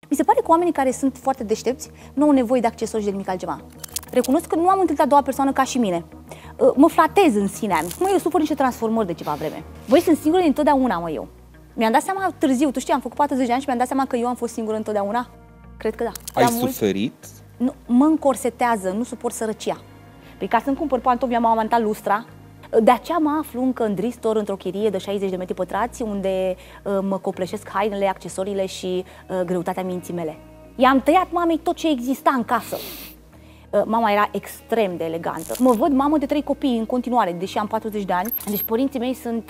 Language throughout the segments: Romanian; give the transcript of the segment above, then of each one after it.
Mi se pare că oamenii care sunt foarte deștepți nu au nevoie de accesori și de nimic altceva. Recunosc că nu am întâlnit a doua persoană ca și mine. Mă flatez în sinea mea. Mă, eu sufăr niște transformări de ceva vreme. Băi, sunt singură întotdeauna, mă, eu. Mi-am dat seama târziu, tu știi, am făcut 40 de ani și mi-am dat seama că eu am fost singură întotdeauna. Cred că da. Ai suferit? Nu, mă încorsetează, nu suport sărăcia. Păi ca să-mi cumpăr pantofi, mi-am amantat lustra. De aceea mă aflu încă în Dristor, într-o chirie de 60 de metri pătrați, unde mă copleșesc hainele, accesoriile și greutatea minții mele. I-am tăiat mamei tot ce exista în casă. Mama era extrem de elegantă. Mă văd mamă de 3 copii în continuare, deși am 40 de ani. Deci părinții mei sunt...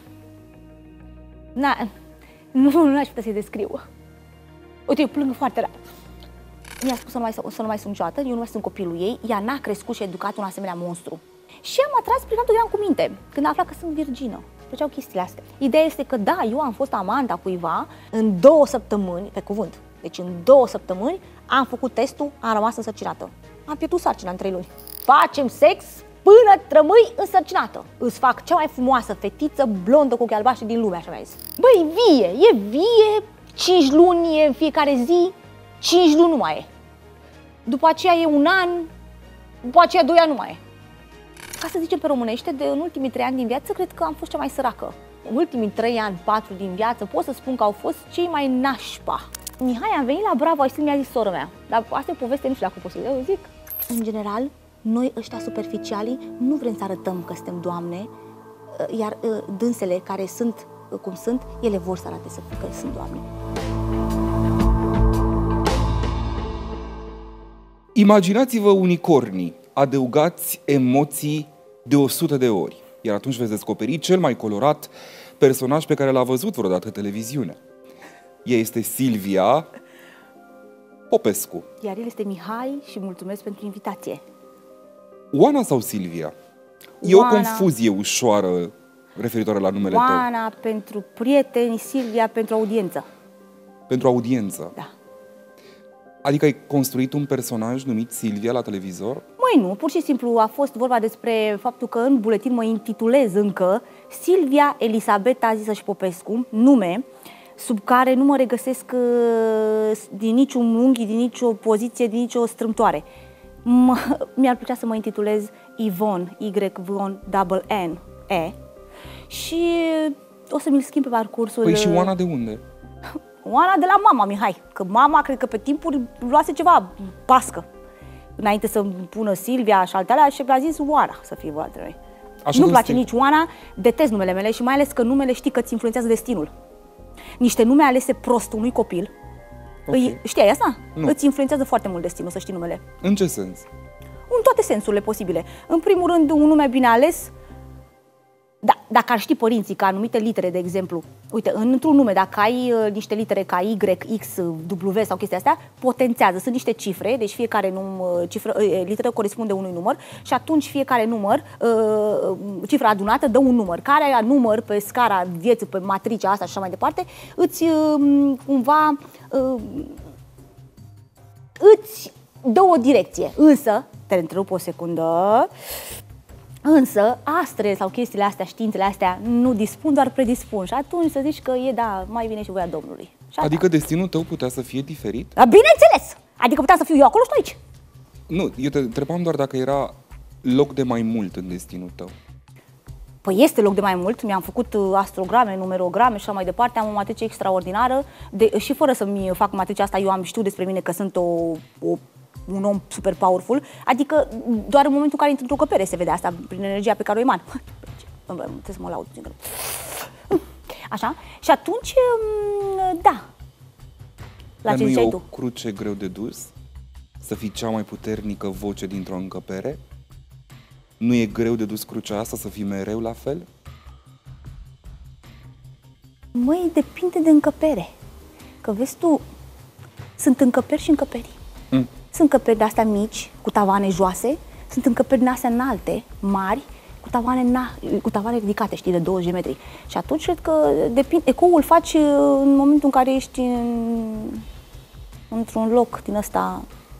Nu aș putea să-i descriu. Uite, eu plâng foarte rar. Mi-a spus să nu mai sunt niciodată, eu nu mai sunt copilul ei. Ea n-a crescut și educat un asemenea monstru. Și am atras prin faptul că eram cu minte, când a aflat că sunt virgină. Făceau chestiile astea. Ideea este că da, eu am fost amanta cuiva în 2 săptămâni, pe cuvânt. Deci în 2 săptămâni am făcut testul, am rămas însărcinată. Am pierdut sarcina în 3 luni. Facem sex până rămâi însărcinată. Îți fac cea mai frumoasă fetiță blondă cu ochi albaștri din lume, așa mi-a zis. Băi, e vie, 5 luni e în fiecare zi, 5 luni nu mai e. După aceea e 1 an, după aceea 2 ani nu mai e. Ca să zicem pe românește, în ultimii 3 ani din viață, cred că am fost cea mai săracă. În ultimii 3 ani, 4 din viață, pot să spun că au fost cei mai nașpa. Mihai, am venit la Bravo și mi-a zis sora mea, dar asta e poveste, nu știu dacă pot să eu zic. În general, noi ăștia superficialii nu vrem să arătăm că suntem doamne, iar dânsele care sunt cum sunt, ele vor să arate că sunt doamne. Imaginați-vă unicornii, adăugați emoții de 100 de ori, iar atunci veți descoperi cel mai colorat personaj pe care l-a văzut vreodată televiziunea. Ea este Silvia Popescu. Iar el este Mihai și mulțumesc pentru invitație. Oana sau Silvia? E o confuzie ușoară referitoare la numele tău. Oana pentru prieteni, Silvia pentru audiență. Pentru audiență? Da. Adică ai construit un personaj numit Silvia la televizor? Măi nu, pur și simplu a fost vorba despre faptul că în buletin mă intitulez încă Silvia Elisabeta Zisă și Popescu, nume sub care nu mă regăsesc din niciun unghi, din nicio poziție, din nicio strâmtoare. Mi-ar plăcea să mă intitulez Ivon, Y-V-O-N-N-E, și o să mi-l schimb pe parcursul... Păi și Oana de unde? Oana de la mama, Mihai, că mama cred că pe timpuri luase ceva pască. Înainte să pună Silvia și altele, și a zis Oana să fie vorba de noi. Nu-mi place nici Oana, detest numele mele și mai ales că numele știi că îți influențează destinul. Niște nume alese prost unui copil, știai asta? Nu. Îți influențează foarte mult destinul, să știi numele. În ce sens? În toate sensurile posibile. În primul rând, un nume bine ales, dacă ar ști părinții că anumite litere, de exemplu, uite, într-un nume, dacă ai niște litere ca Y, X, W sau chestia astea, potențează. Sunt niște cifre, deci fiecare literă corespunde unui număr și atunci fiecare număr, cifra adunată, dă un număr. Care număr pe scara vieții, pe matricea asta și așa mai departe, îți cumva îți dă o direcție. Însă, te întrerup o secundă, însă astrele sau chestiile astea, științele astea, nu dispun, doar predispun. Și atunci să zici că e, da, mai bine și voia Domnului. Adică destinul tău putea să fie diferit? Bineînțeles! Adică putea să fiu eu acolo și tu aici. Nu, eu te întrebam doar dacă era loc de mai mult în destinul tău. Păi este loc de mai mult, mi-am făcut astrograme, numerograme și așa mai departe, am o matrice extraordinară și fără să-mi fac matricea asta, eu am știut despre mine că sunt un om super powerful, adică doar în momentul în care intru într-o căpere se vede asta, prin energia pe care o eman. Trebuie să mă laud. Așa, și atunci, da. Dar nu e o cruce greu de dus? Să fii cea mai puternică voce dintr-o încăpere? Nu e greu de dus crucea asta, să fii mereu la fel? Măi, depinde de încăpere. Că vezi tu, sunt încăperi și încăperi. Sunt încăperi de-astea mici, cu tavane joase, sunt încăperi din astea înalte, mari, cu tavane ridicate, știi, de 20 de metri. Și atunci cred că ecoul faci în momentul în care ești într-un loc din ăsta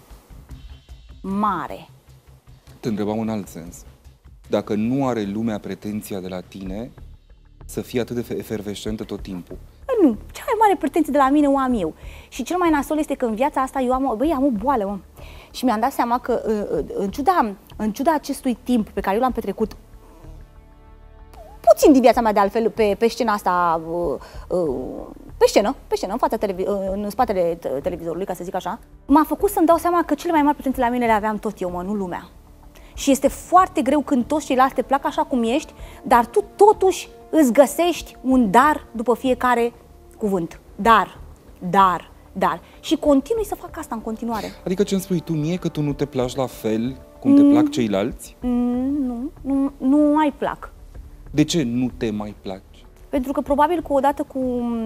mare. Te întrebam în alt sens. Dacă nu are lumea pretenția de la tine să fii atât de efervescentă tot timpul. cea mai mare pretenție de la mine o am eu. Și cel mai nasol este că în viața asta eu am o boală, mă. Și mi-am dat seama că în ciuda acestui timp pe care eu l-am petrecut puțin din viața mea de altfel pe scena asta, pe scenă, în fața în spatele televizorului, ca să zic așa, m-a făcut să-mi dau seama că cele mai mari pretenții la mine le aveam tot eu, mă, nu lumea. Și este foarte greu când toți ceilalți te plac așa cum ești, dar tu totuși îți găsești un dar după fiecare cuvânt. Dar. Și continui să fac asta în continuare. Adică ce îmi spui tu mie, că tu nu te placi la fel cum te plac ceilalți? Nu mai plac. De ce nu te mai placi? Pentru că probabil că odată cu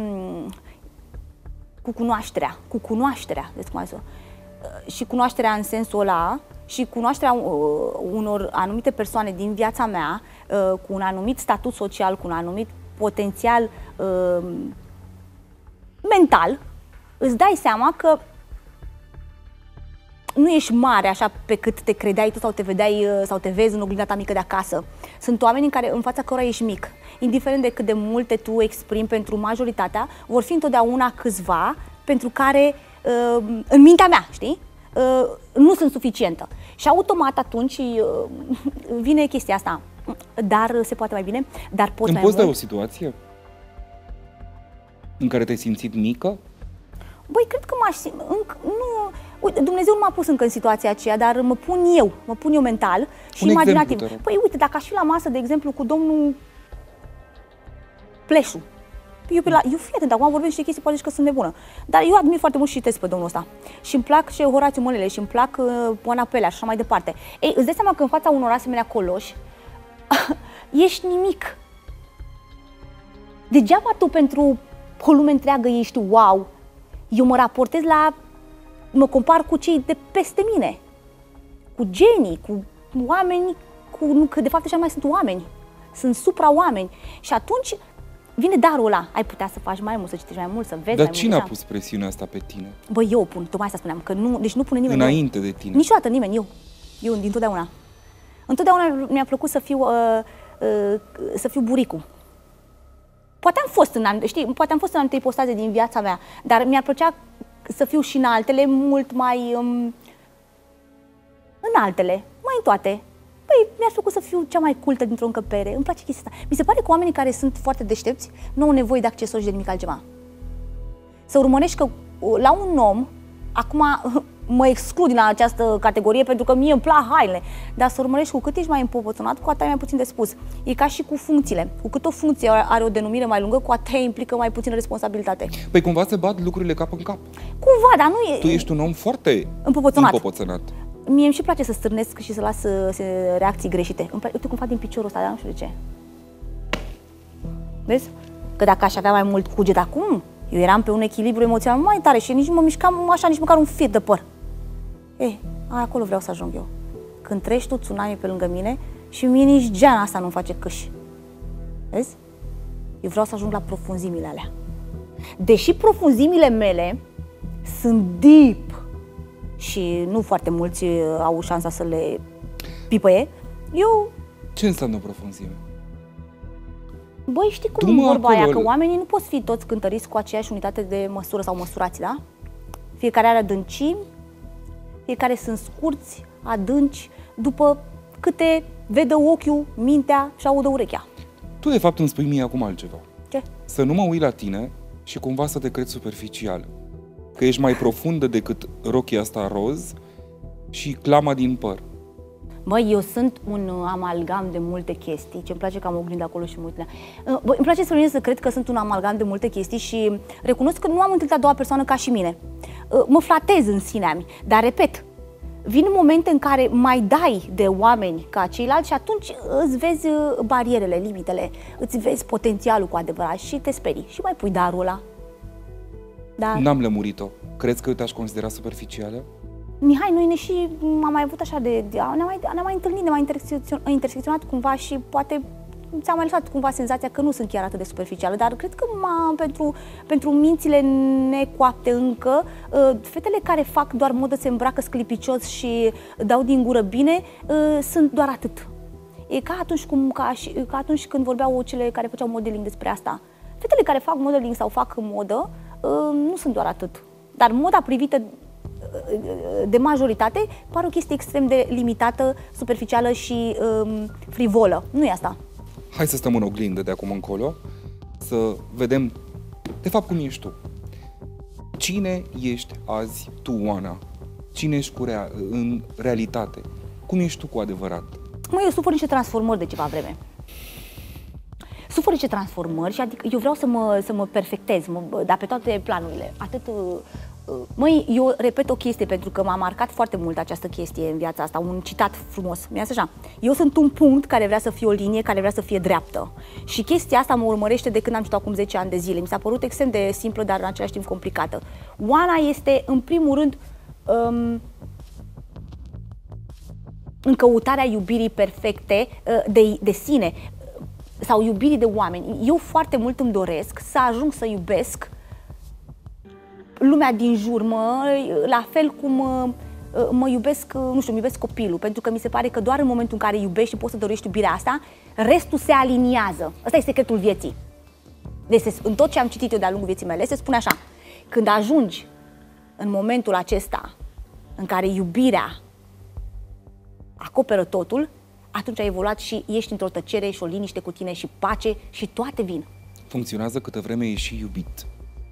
cunoașterea, deci cum și cunoașterea în sensul ăla, și cunoașterea unor anumite persoane din viața mea, cu un anumit statut social, cu un anumit potențial mental, îți dai seama că nu ești mare așa pe cât te credeai tu sau te vedeai sau te vezi în oglinda ta mică de acasă. Sunt oameni în fața cărora ești mic. Indiferent de cât de multe tu exprimi pentru majoritatea, vor fi întotdeauna câțiva pentru care, în mintea mea, știi? Nu sunt suficientă. Și automat atunci vine chestia asta. Dar se poate mai bine, dar pot mai mult. Îmi poți da o situație în care te-ai simțit mică? Băi, cred că uite, Dumnezeu nu m-a pus încă în situația aceea, dar mă pun eu mental și imaginativ. Păi uite, dacă aș fi la masă, de exemplu, cu domnul Pleșu. Eu fii atent, acum vorbesc niște chestii, poate că sunt nebună. Dar eu admir foarte mult și citesc pe domnul ăsta. Și îmi plac și Horațiu Mănele și îmi plac Oana Pelea și așa mai departe. Ei, îți dai seama că în fața unor asemenea coloși ești nimic. Degeaba tu pentru o lume întreagă ești wow. Eu mă compar cu cei de peste mine. Cu genii, cu oameni, că de fapt așa mai sunt oameni. Sunt supra-oameni. Și atunci vine darul ăla. Ai putea să faci mai mult, să citești mai mult, să vezi mai mult. Dar cine a pus presiunea asta pe tine? Băi, eu o pun, tocmai asta spuneam, că deci nu pune nimeni. Înainte de tine? Niciodată nimeni, eu dintotdeauna. Întotdeauna mi-a plăcut să fiu buricul. Poate am fost în anumite ipostaze din viața mea, dar mi-ar plăcea să fiu și în altele, mult mai în altele, mai în toate. Păi, mi-ar plăcut să fiu cea mai cultă dintr-o încăpere. Îmi place chestia asta. Mi se pare că oamenii care sunt foarte deștepți nu au nevoie de accesori și de nimic altceva. Să urmărești că la un om, acum mă exclud din această categorie pentru că mie îmi plac hainele, dar să urmărești cu cât ești mai împovățânat, cu atât ai mai puțin de spus. E ca și cu funcțiile. Cu cât o funcție are o denumire mai lungă, cu atât implică mai puțină responsabilitate. Păi cumva se bat lucrurile cap în cap. Cumva, dar nu e... Tu ești un om foarte împovățânat. Mie îmi și place să stârnesc și să las reacții greșite. Uite cum fac din piciorul ăsta, dar nu știu de ce. Vezi? Că dacă aș avea mai mult cuget acum, eu eram pe un echilibru emoțional mai tare și nici nu mă mișcam așa, nici măcar un fir de păr. Acolo vreau să ajung eu. Când treci tu tsunami pe lângă mine și mie nici geana asta nu-mi face câș. Vezi? Eu vreau să ajung la profunzimile alea. Deși profunzimile mele sunt deep și nu foarte mulți au șansa să le pipăie, eu... Ce înseamnă profunzime? Băi, știi cum e vorba aia, că oamenii nu pot fi toți cântăriți cu aceeași unitate de măsură sau măsurați, da? Fiecare are adâncimi, fiecare sunt scurți, adânci, după câte vede ochiul, mintea și audă urechea. Tu, de fapt, îmi spui mie acum altceva. Ce? Să nu mă uit la tine și cumva să te crezi superficial. Că ești mai profundă decât rochia asta roz și clama din păr. Băi, eu sunt un amalgam de multe chestii. Ce-mi place că am oglindă acolo și mă uit la... Băi, îmi place să cred că sunt un amalgam de multe chestii și recunosc că nu am întâlnit a doua persoană ca și mine. Mă flatez în sinea-mi, dar repet, vin momente în care mai dai de oameni ca ceilalți și atunci îți vezi barierele, limitele, îți vezi potențialul cu adevărat și te sperii și mai pui darul ăla. Dar... N-am lămurit-o. Crezi că te-aș considera superficială? Mihai, noi am mai avut așa ne-am mai întâlnit, ne-am mai intersecționat cumva și poate ți-am mai lăsat cumva senzația că nu sunt chiar atât de superficială, dar cred că pentru mințile necoapte încă, fetele care fac doar modă, se îmbracă sclipicios și dau din gură bine, sunt doar atât. E ca atunci când vorbeau cele care făceau modeling despre asta. Fetele care fac modeling sau fac modă nu sunt doar atât. Dar moda privită de majoritate pare o chestie extrem de limitată, superficială și frivolă. Nu e asta. Hai să stăm în oglindă de acum încolo, să vedem de fapt cum ești tu. Cine ești azi tu, Oana? Cine ești în realitate? Cum ești tu cu adevărat? Eu sufăr niște transformări de ceva vreme. Sufăr niște transformări și adică eu vreau să mă perfectez, dar pe toate planurile. Eu repet o chestie pentru că m-a marcat foarte mult această chestie în viața asta, un citat frumos. Mi-a zis așa: eu sunt un punct care vrea să fie o linie, care vrea să fie dreaptă. Și chestia asta mă urmărește de când am citit acum 10 ani de zile. Mi s-a părut extrem de simplă, dar în același timp complicată. Oana este, în primul rând, în căutarea iubirii perfecte de sine sau iubirii de oameni. Eu foarte mult îmi doresc să ajung să iubesc lumea din jur, la fel cum mă iubesc, nu știu, îmi iubesc copilul, pentru că mi se pare că doar în momentul în care iubești și poți să dorești iubirea asta, restul se aliniază. Ăsta e secretul vieții. Deci, în tot ce am citit eu de-a lungul vieții mele, se spune așa: când ajungi în momentul acesta în care iubirea acoperă totul, atunci ai evoluat și ești într-o tăcere și o liniște cu tine și pace și toate vin. Funcționează câtă vreme ești și iubit.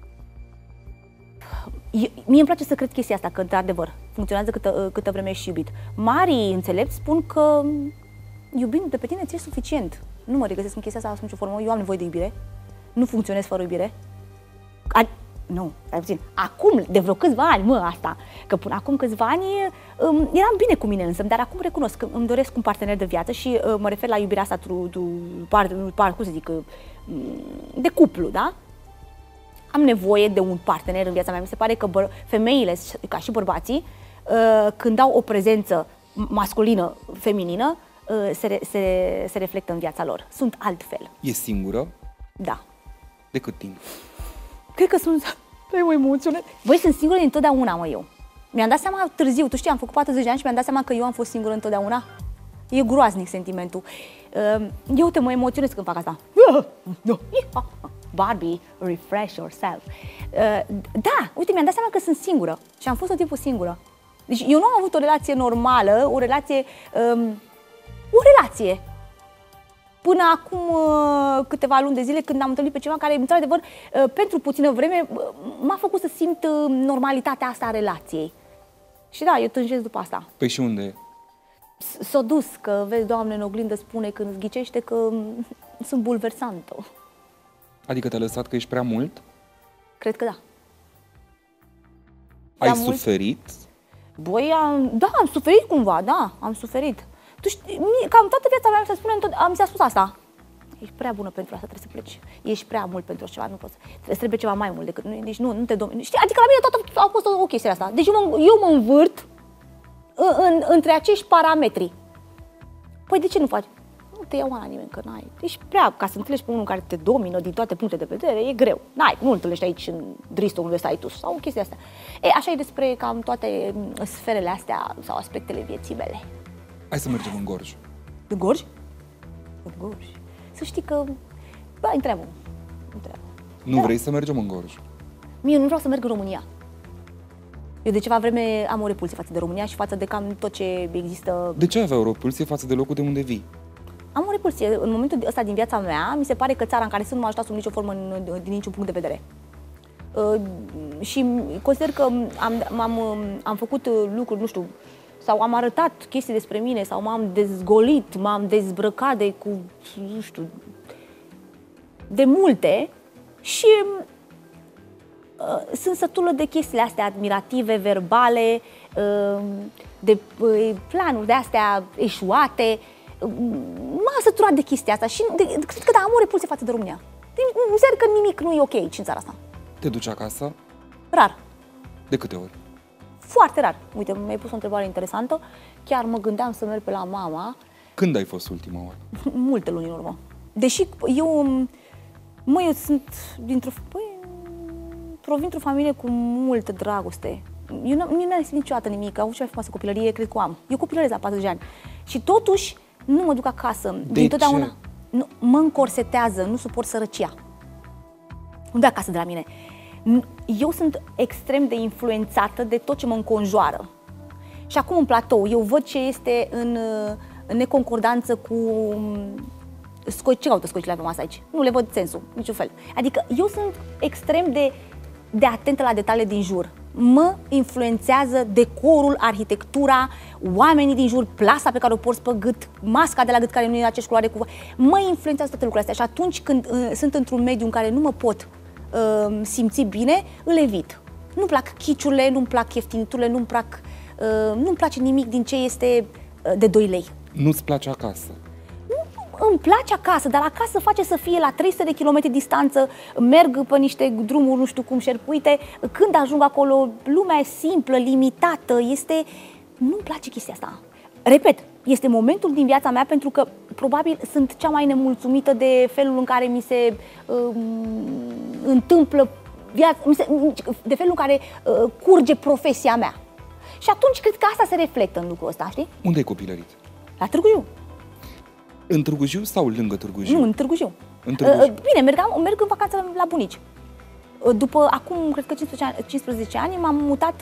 Mie îmi place să cred chestia asta, că într-adevăr funcționează câtă vreme ești iubit. Marii înțelepți spun că iubindu-te pe tine ți-e suficient. Nu mă regăsesc în chestia asta sub nicio formă. Eu am nevoie de iubire. Nu funcționez fără iubire. Nu, stai puțin. Acum, de vreo câțiva ani, asta. Că până acum câțiva ani eram bine cu mine însă, dar acum recunosc că îmi doresc un partener de viață și mă refer la iubirea asta cum să zic, de cuplu, da? Am nevoie de un partener în viața mea. Mi se pare că femeile, ca și bărbații, când au o prezență masculină, feminină, se reflectă în viața lor. Sunt altfel. E singură? Da. De cât timp? Cred că sunt o emoțiune. Băi, sunt singură dintotdeauna, eu. Mi-am dat seama târziu, tu știi, am făcut 40 de ani și mi-am dat seama că eu am fost singură întotdeauna. E groaznic sentimentul. Eu mă emoționez când fac asta. Barbie, refresh yourself. Da, uite, mi-am dat seama că sunt singură și am fost tot timpul singură. Deci eu nu am avut o relație normală, o relație până acum câteva luni de zile, când am întâlnit pe ceva care, într-adevăr, pentru puțină vreme m-a făcut să simt normalitatea asta a relației. Și da, eu tânjesc după asta. Păi și unde e? S-a dus, că vezi, Doamne, în oglindă spune când îți ghicește că sunt bulversantă. Adică te-a lăsat că ești prea mult? Cred că da. Ai suferit? Băi, am suferit cumva, da, am suferit. Tu știi, cam toată viața mea mi s-a spus asta. Ești prea bună pentru asta, trebuie să pleci. Ești prea mult pentru așa ceva, nu poți. Trebuie ceva mai mult decât. Deci nu te domini. Știi, adică la mine tot a fost o chestie asta. Deci eu mă învârt între acești parametri. Păi de ce nu faci? Nu te iau la nimeni, că n-ai. Ești prea, ca să întâlnești pe unul care te domină din toate punctele de vedere, e greu. Nu întâlnești aici în Driston, unde stai tu, sau chestia asta. Așa e despre cam toate sferele astea sau aspectele vieții mele. Hai să mergem în Gorj. În Gorj? În Gorj. Să știi că... Bă, întreabă. Nu vrei să mergem în Gorj? Mie nu vreau să merg în România. Eu de ceva vreme am o repulsie față de România și față de cam tot ce există. De ce avea o repulsie față de locul de unde vii? Am o repulsie. În momentul ăsta din viața mea, mi se pare că țara în care sunt nu m-a ajutat sub nicio formă, din niciun punct de vedere. Și consider că am făcut lucruri, nu știu, sau am arătat chestii despre mine, sau m-am dezgolit, m-am dezbrăcat nu știu, de multe și sunt sătulă de chestiile astea admirative, verbale, de planuri de astea eșuate. M-am săturat de chestia asta și cred că da, am o repulsie față de România. Înseamnă că nimic nu e ok aici în țara asta. Te duci acasă? Rar. De câte ori? Foarte rar. Uite, mi-ai pus o întrebare interesantă. Chiar mă gândeam să merg pe la mama. Când ai fost ultima oară? Multe luni în urmă. Deși eu sunt provin dintr-o familie cu multă dragoste. Nu mi-a lipsit niciodată nimic. Am avut cea mai frumoasă copilărie, cred că o am. Eu copilăresc la 40 de ani. Și totuși nu mă duc acasă. De ce? Mă încorsetează, nu suport sărăcia. nu de acasă de la mine. Eu sunt extrem de influențată de tot ce mă înconjoară. Și acum în platou, eu văd ce este în neconcordanță cu ce caută scoicile pe masă aici? Nu le văd sensul, niciun fel. Adică eu sunt extrem de atentă la detaliile din jur. Mă influențează decorul, arhitectura, oamenii din jur, plasa pe care o porți pe gât, masca de la gât care nu e aceeași culoare cu... Mă influențează toate lucrurile astea și atunci când sunt într-un mediu în care nu mă pot simți bine, îl evit. Nu-mi plac chiciurile, nu-mi plac ieftiniturile, nu-mi place nimic din ce este de 2 lei. Nu-ți place acasă? Îmi place acasă, dar acasă face să fie la 300 de kilometri distanță, merg pe niște drumuri, nu știu cum, șerpuite, când ajung acolo, lumea e simplă, limitată, nu-mi place chestia asta. Repet, este momentul din viața mea pentru că probabil sunt cea mai nemulțumită de felul în care mi se întâmplă viața, de felul în care curge profesia mea. Și atunci cred că asta se reflectă în lucrul ăsta, știi? Unde ai copilărit? La Târgu Jiu. În Târgu Jiu sau lângă Târgu Jiu? Nu, în Târgu Jiu. În Târgu Jiu. Bine, merg în vacanță la bunici. După, acum, cred că 15 ani, m-am mutat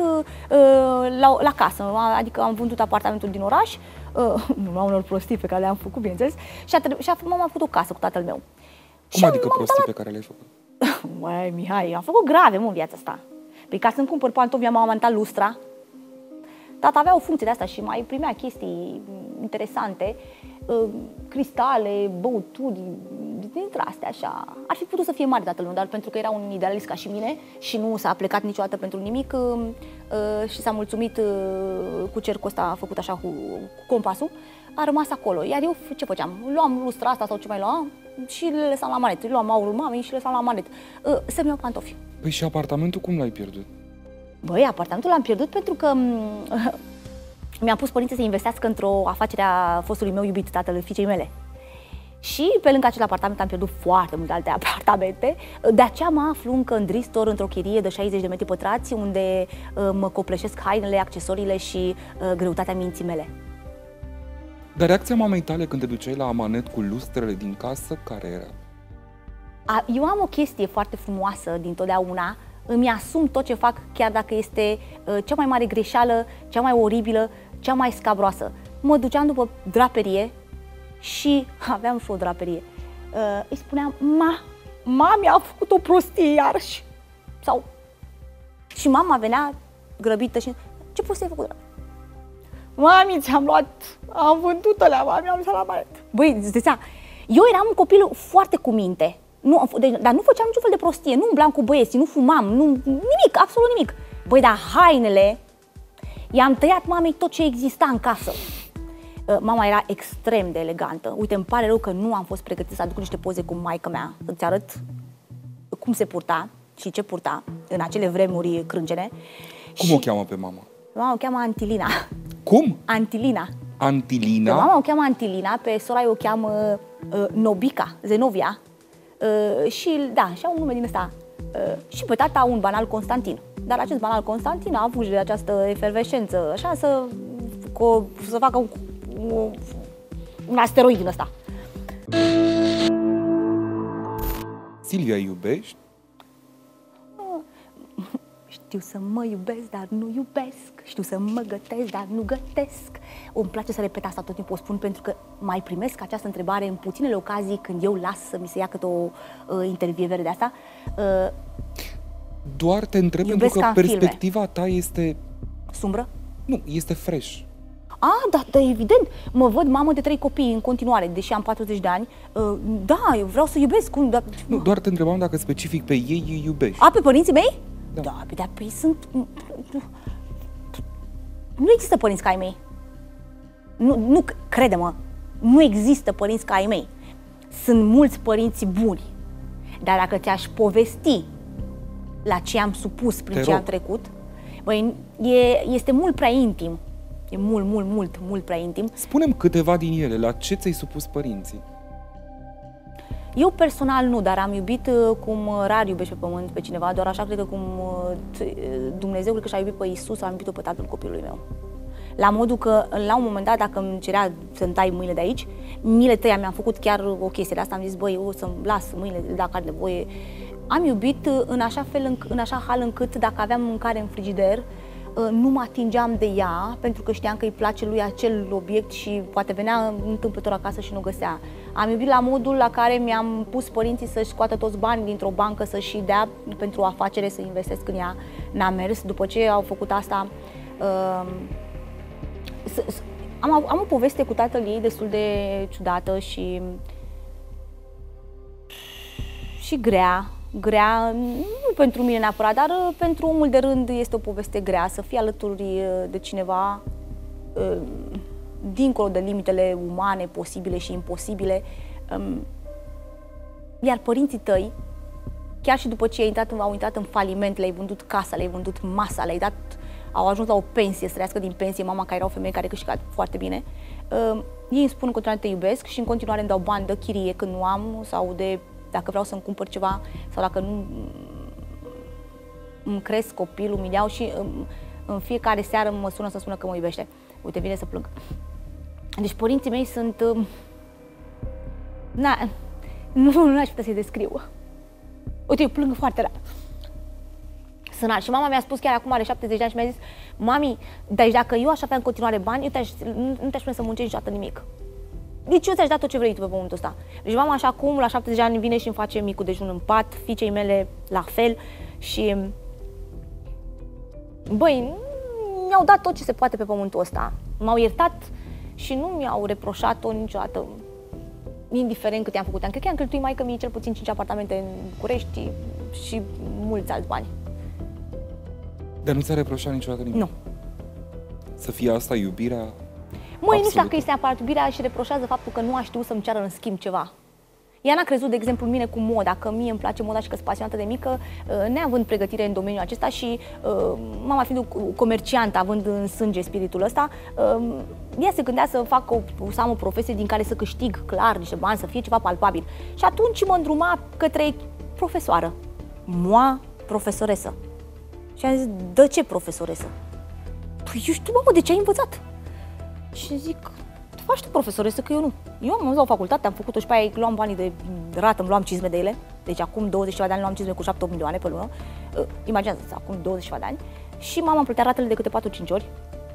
la casă, adică am vândut apartamentul din oraș, nu am unor prostii pe care le-am făcut, bineînțeles, și m-am făcut o casă cu tatăl meu. Cum adică prostii pe care le-ai făcut? Măi, Mihai, am făcut grave, în viața asta. Păi ca să-mi cumpăr pantofi, mi-am amantat lustra. Tata avea o funcție de asta și mai primea chestii interesante, cristale, băuturi, dintre astea așa. Ar fi putut să fie mare tatăl meu, dar pentru că era un idealist ca și mine și nu s-a plecat niciodată pentru nimic și s-a mulțumit cu cercul ăsta făcut așa cu compasul, a rămas acolo. Iar eu ce făceam? Luam lustra asta sau ce mai luam și le lăsam la manet. Luam aurul mamei și le lăsam la manet. Să-mi iau pantofi. Păi și apartamentul cum l-ai pierdut? Băi, apartamentul l-am pierdut pentru că mi-am pus părinții să investească într-o afacere a fostului meu iubit, tatăl fiicei mele. Și pe lângă acel apartament am pierdut foarte multe alte apartamente. De aceea mă aflu încă în Dristor, într-o chirie de 60 de metri pătrați, unde mă copleșesc hainele, accesoriile și greutatea minții mele. Dar reacția mamei tale când te duceai la amanet cu lustrele din casă, care era? Eu am o chestie foarte frumoasă dintotdeauna. Îmi asum tot ce fac, chiar dacă este cea mai mare greșeală, cea mai oribilă, cea mai scabroasă. Mă duceam după draperie și aveam și o draperie. Îi spuneam, mami a făcut o prostie iarăși. Și mama venea grăbită și ce prostie ai făcut? Mami, ți-am luat, am vândut alea, mami, am lăsat la manet. Băi, zicea, eu eram un copil foarte cu minte. Dar nu făceam niciun fel de prostie, nu umblam cu băieții, nu fumam, nimic, absolut nimic. Băi, dar hainele, i-am tăiat mamei tot ce exista în casă. Mama era extrem de elegantă. Uite, îmi pare rău că nu am fost pregătită să aduc niște poze cu maică mea, să-ți arăt cum se purta și ce purta în acele vremuri crângene. Cum o cheamă pe mama? Mama o cheamă Antilina. Cum? Antilina. Antilina? Pe mama o cheamă Antilina, pe sora o cheamă Nobica, Zenovia. Și da, și au un nume din ăsta. Și pe tata un banal Constantin. Dar acest banal Constantin a avut de această efervescență, așa, să facă un asteroid din ăsta. Silvia, iubești? Știu să mă iubesc, dar nu iubesc. Știu să mă gătesc, dar nu gătesc. Îmi place să repet asta tot timpul, o spun pentru că mai primesc această întrebare în puținele ocazii când eu las să mi se ia câte o intervievere de asta. Doar te întreb pentru că perspectiva ta este... Sumbră? Nu, este fresh. Da, evident. Mă văd mamă de 3 copii în continuare, deși am 40 de ani. Da, eu vreau să iubesc. Nu, doar te întrebam dacă specific pe ei îi iubești. Pe părinții mei? Da. Da, păi sunt... Nu există părinți ca ai mei. Nu, crede-mă, nu există părinți ca ai mei. Sunt mulți părinți buni. Dar dacă ți-aș povesti la ce am supus prin ce am trecut, băi, este mult prea intim. E mult prea intim. Spune-mi câteva din ele. La ce ți-ai supus părinții? Eu personal nu, dar am iubit cum rar iubești pe pământ pe cineva, doar așa cred că cum Dumnezeu cred că și-a iubit pe Iisus, am iubit-o pe tatăl copilului meu. La modul că, la un moment dat, dacă îmi cerea să-mi tai mâinile de aici, mi le tăia, mi-am făcut chiar o chestie de asta, am zis, băi, eu să-mi las mâinile dacă are nevoie. Am iubit în așa hal încât dacă aveam mâncare în frigider, nu mă atingeam de ea pentru că știam că îi place lui acel obiect și poate venea întâmplător acasă și nu găsea. Am iubit la modul la care mi-am pus părinții să-și scoată toți banii dintr-o bancă, să-și dea pentru o afacere, să investesc în ea. N-a mers. După ce au făcut asta, am o poveste cu tatăl ei destul de ciudată și grea, nu pentru mine neapărat, dar pentru omul de rând este o poveste grea, să fii alături de cineva dincolo de limitele umane, posibile și imposibile, iar părinții tăi, chiar și după ce au intrat în faliment, le-ai vândut casa, le-ai vândut masa, au ajuns la o pensie, să trăiască din pensie, mama care era o femeie care câștiga foarte bine, ei îmi spun în continuare te iubesc și în continuare îmi dau bani de chirie când nu am sau de dacă vreau să-mi cumpăr ceva sau dacă nu îmi cresc copilul, mi iau și în fiecare seară mă sună să spună că mă iubește. Uite, vine să plâng. Deci părinții mei sunt... Nu aș putea să-i descriu. Uite, eu plâng foarte rar. Sănar. Și mama mi-a spus chiar acum, are 70 de ani și mi-a zis: mami, deci dacă eu aș avea în continuare bani, nu te-aș pune să muncești niciodată nimic. Deci eu ți-aș da tot ce vrei tu pe pământul ăsta. Deci mama așa acum, la 70 de ani, vine și îmi face micul dejun în pat, fiicei mele la fel și... Băi, mi-au dat tot ce se poate pe pământul ăsta. M-au iertat și nu mi-au reproșat-o niciodată, indiferent cât i-am făcut. Cred că i-am cheltuit maică-mie cel puțin 5 apartamente în București și mulți alți bani. Dar nu ți-a reproșat niciodată nimic? Nu. Să fie asta iubirea? Măi, nu știu dacă este neapărat iubirea și reproșează faptul că nu a știut să-mi ceară în schimb ceva. Ea n-a crezut, de exemplu, în mine cu moda, că mie îmi place moda și că sunt pasionată de mică, neavând pregătire în domeniul acesta și mama fiind comerciantă, având în sânge spiritul ăsta, ea se gândea să am o profesie din care să câștig clar niște bani, să fie ceva palpabil. Și atunci mă îndruma către profesoară. Moi, profesoresă. Și am zis: de ce profesoresă? Păi eu știu, mamă, de ce ai învățat? Și zic: faci tu profesoresă, că eu nu. Eu am ajuns la o facultate, am făcut-o și pe aia luam banii de rată, îmi luam cizme de ele. Deci acum 20 de ani luam cizme cu 7-8 milioane pe lună. Imaginează-ți, acum 20 de ani. Și mama îmi plătea ratele de câte 4-5 ori.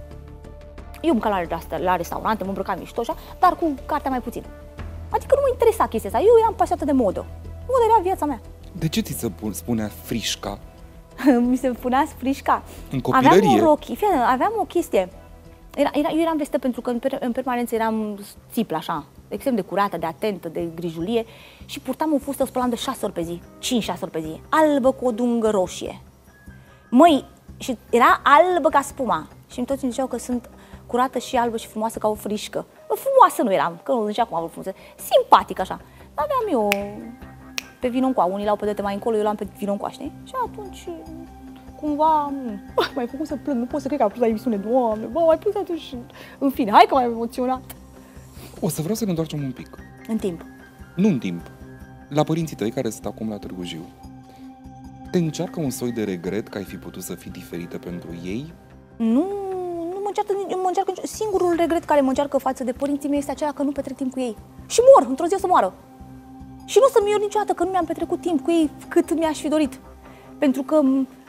Eu mâncam la restaurante, mă îmbrăcam mișto așa, dar cu cartea mai puțin. Adică nu mă interesa chestia asta. Eu eram pasionată de modă. Moda era viața mea. De ce ți se spunea frișca? Mi se punea frișca. În copilărie? Aveam un rochi, aveam o chestie. Eu eram vestită pentru că în permanență eram țiplă așa, extrem de curată, de atentă, de grijulie și purtam o fustă, spălam de 6 ori pe zi, 5-6 ori pe zi, albă cu o dungă roșie. Măi, și era albă ca spuma și toți îmi ziceau că sunt curată și albă și frumoasă ca o frișcă. Frumoasă nu eram, că nu zicea cum am vrut frumusețe, simpatic așa. Dar aveam eu pe vinoncoa, unii l-au pe dete mai încolo, eu l-am pe vinoncoa, știi? Și atunci... cumva, m-ai făcut să plâng, nu pot să cred că am pus la emisiune, Doamne, mai pus atunci, în fine, hai că m-am emoționat. O să vreau să ne întoarcem un pic. În timp. Nu în timp. La părinții tăi care sunt acum la Târgu Jiu. Te încearcă un soi de regret că ai fi putut să fii diferită pentru ei? Nu mă încearcă. Singurul regret care mă încearcă față de părinții mei este acela că nu petrec timp cu ei. Și mor, într-o zi o să moară. Și nu o să-mi iau niciodată că nu mi-am petrecut timp cu ei cât mi-aș fi dorit. Pentru că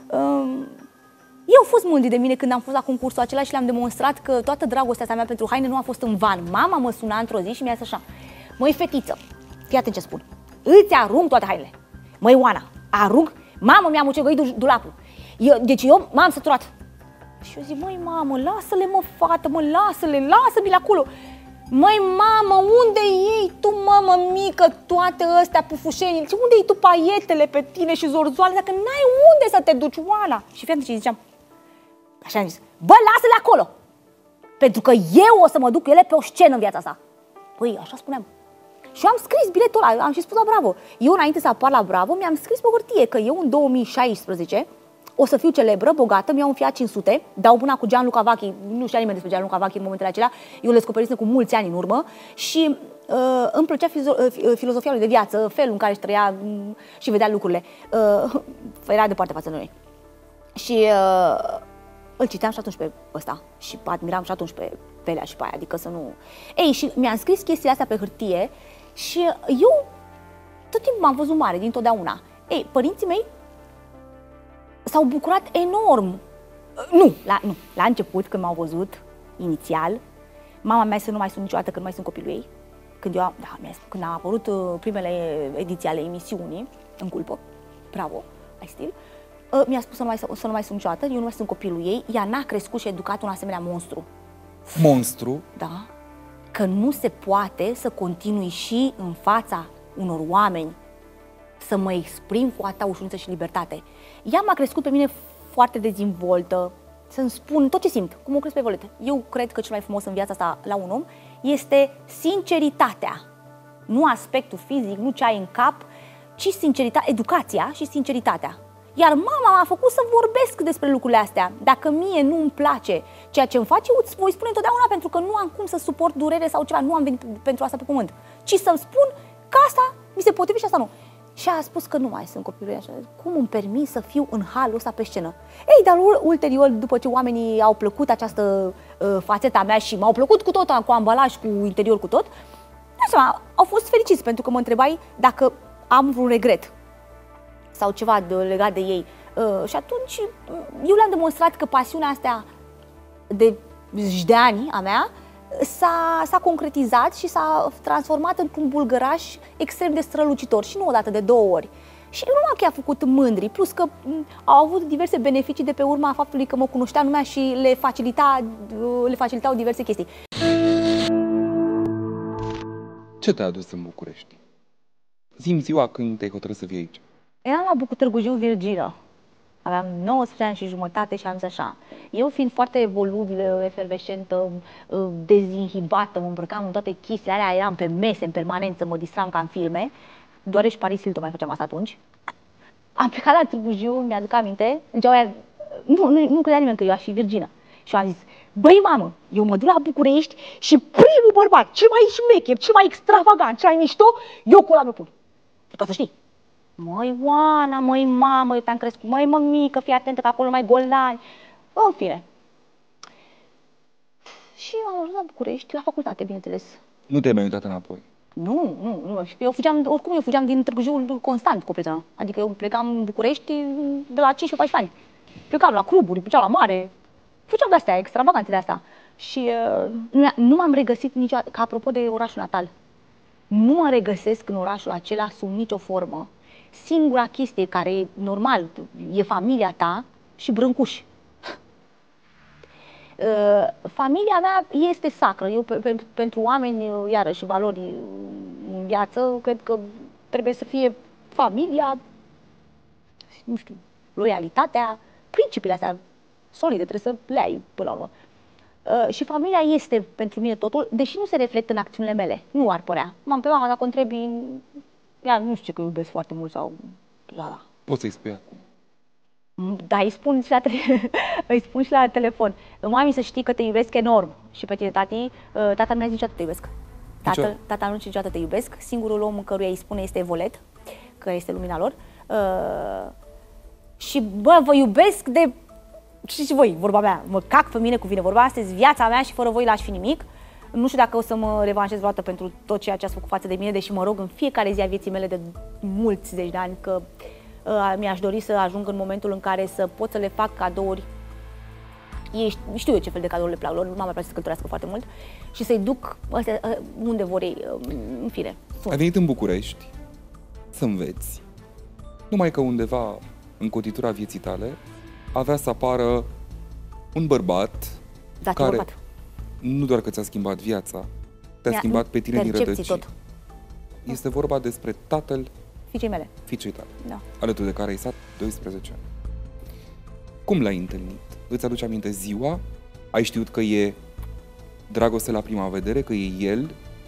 ei au fost mândri de mine când am fost la concursul acela și le-am demonstrat că toată dragostea mea pentru haine nu a fost în van. Mama mă suna într-o zi și mi-a zis așa: măi, fetiță, fii atent ce spun, îți arunc toate hainele. Măi, Oana, arunc? Mamă, mi-am ucegăit dulapul. Deci eu m-am săturat. Și eu zic: măi, mamă, lasă-le, mă, fată, mă, lasă-mi-le acolo. Măi, mamă, unde iei tu, mamă mică, toate astea pufușenii? Unde iei tu paietele pe tine și zorzoale dacă n-ai unde să te duci, Oana? Și fiind ce ziceam, așa am zis: bă, lasă-le acolo! Pentru că eu o să mă duc cu ele pe o scenă în viața asta. Păi, așa spuneam. Și eu am scris biletul ăla, am și spus la Bravo. Eu, înainte să apar la Bravo, mi-am scris pe hârtie că eu în 2016 o să fiu celebră, bogată, mi-au un Fiat 500, dau buna cu Gianluca Vacchi, nu știa nimeni despre Gianluca Vacchi în momentele acelea, eu le descoperisem cu mulți ani în urmă și îmi plăcea filozofia lui de viață, felul în care își trăia și vedea lucrurile. Era departe față de noi. Și îl citeam și atunci pe ăsta și admiram și atunci pe Pelea și pe aia, adică să nu... Ei, și mi-am scris chestiile astea pe hârtie și eu tot timpul m-am văzut mare, dintotdeauna. Ei, părinții mei s-au bucurat enorm. Nu, la început, când m-au văzut, inițial, mama mea să nu mai sunt niciodată când mai sunt copilul ei. Când a apărut primele ediții ale emisiunii, în culpă, bravo, ai stil, mi-a spus să nu mai sunt niciodată, eu nu mai sunt copilul ei, ea n-a crescut și educat un asemenea monstru. Monstru? Da. Că nu se poate să continui și în fața unor oameni să mă exprim cu atâta ușurință și libertate. Ea m-a crescut pe mine foarte dezvoltă, să-mi spun tot ce simt, cum o cresc pe Violet. Eu cred că cel mai frumos în viața asta la un om este sinceritatea. Nu aspectul fizic, nu ce ai în cap, ci sinceritatea, educația și sinceritatea. Iar mama m-a făcut să vorbesc despre lucrurile astea. Dacă mie nu-mi place ceea ce îmi face, eu îți voi spune întotdeauna, pentru că nu am cum să suport durere sau ceva, nu am venit pentru asta pe pământ. Ci să-mi spun că asta mi se potrivit și asta nu. Și a spus că nu mai sunt copilul așa. Cum îmi permis să fiu în halul ăsta pe scenă? Ei, dar ulterior, după ce oamenii au plăcut această fațeta mea și m-au plăcut cu tot, cu ambalaj, cu interior, cu tot, au fost fericiți, pentru că mă întrebai dacă am vreun regret sau ceva legat de ei. Și atunci eu le-am demonstrat că pasiunea asta de ani a mea s-a concretizat și s-a transformat într-un bulgăraș extrem de strălucitor și nu odată, de 2 ori. Și nu m-a chiar făcut mândri, plus că au avut diverse beneficii de pe urma faptului că mă cunoștea lumea și le facilitau diverse chestii. Ce te-a adus în București? Zi-mi ziua când te-ai hotărât să vii aici. Eram la Târgu Jiu Virgină. Aveam 19 ani și jumătate și am zis așa. Eu fiind foarte volubilă, efervescentă, dezinhibată, mă îmbrăcam în toate chestiile alea, eram pe mese în permanență, mă distram ca în filme. Doar și Paris Hilton mai făceam asta atunci. Am plecat la Târgu Jiu, mi-aduc aminte, nu credea nimeni că eu aș fi virgină. Și am zis, băi mamă, eu mă duc la București și primul bărbat, cel mai șmecher, cel mai extravagant, cel mai mișto, eu cu ăla mă pun. Tot să știi. Măi, Oana, măi, mamă, eu te-am crescut, măi, mămică, fii atentă că acolo mai golani. În fine. Și am ajuns la București, la facultate, bineînțeles. Nu te-ai mai uitat înapoi? Nu. Eu fugeam din Târgu Jiu constant cu o prietenă. Adică eu plecam în București de la 15-14 ani. Plecam la cluburi, plecam la mare. Făceam de-astea, extravaganțe de-astea. Și nu m-am regăsit niciodată, că apropo de orașul natal, nu mă regăsesc în orașul acela sub nicio formă. Singura chestie care e normal, e familia ta și Brâncuși. Familia mea este sacră. Eu, pentru oameni, iarăși, valori în viață, cred că trebuie să fie familia, nu știu, loialitatea, principiile astea solide, trebuie să le ai până la urmă. Și familia este pentru mine totul, deși nu se reflectă în acțiunile mele. Nu ar părea. M-am pe mama, dacă o întrebi, ea nu știu că iubesc foarte mult sau... Da. Poți să-i spui acum. Da, îi spun și la telefon. Mami, să știi că te iubesc enorm. Și pe tine, tati, tata nu mi-a zis niciodată te iubesc. Tata nu zice niciodată te iubesc. Singurul om căruia îi spune este Volet, că este lumina lor. Și bă, vă iubesc de... Știți voi, vorba mea, mă cac pe mine cu vine vorba, astăzi viața mea și fără voi n-aș fi nimic. Nu știu dacă o să mă revanșez vreodată pentru tot ceea ce ați făcut față de mine, deși mă rog în fiecare zi a vieții mele de mulți zeci de ani că mi-aș dori să ajung în momentul în care să pot să le fac cadouri. Știu eu ce fel de cadouri le plac lor, mama place să călătorească foarte mult și să-i duc astea, unde vor ei, în fine. Ai venit în București să înveți, numai că undeva în cotitura vieții tale avea să apară un bărbat care nu doar că ți-a schimbat viața, te-a schimbat pe tine din rădăcini. Tot. Este vorba despre tatăl fiicei tale, da. Alături de care ai stat 12 ani. Cum l-ai întâlnit? Îți aduce aminte ziua? Ai știut că e dragoste la prima vedere, că e el?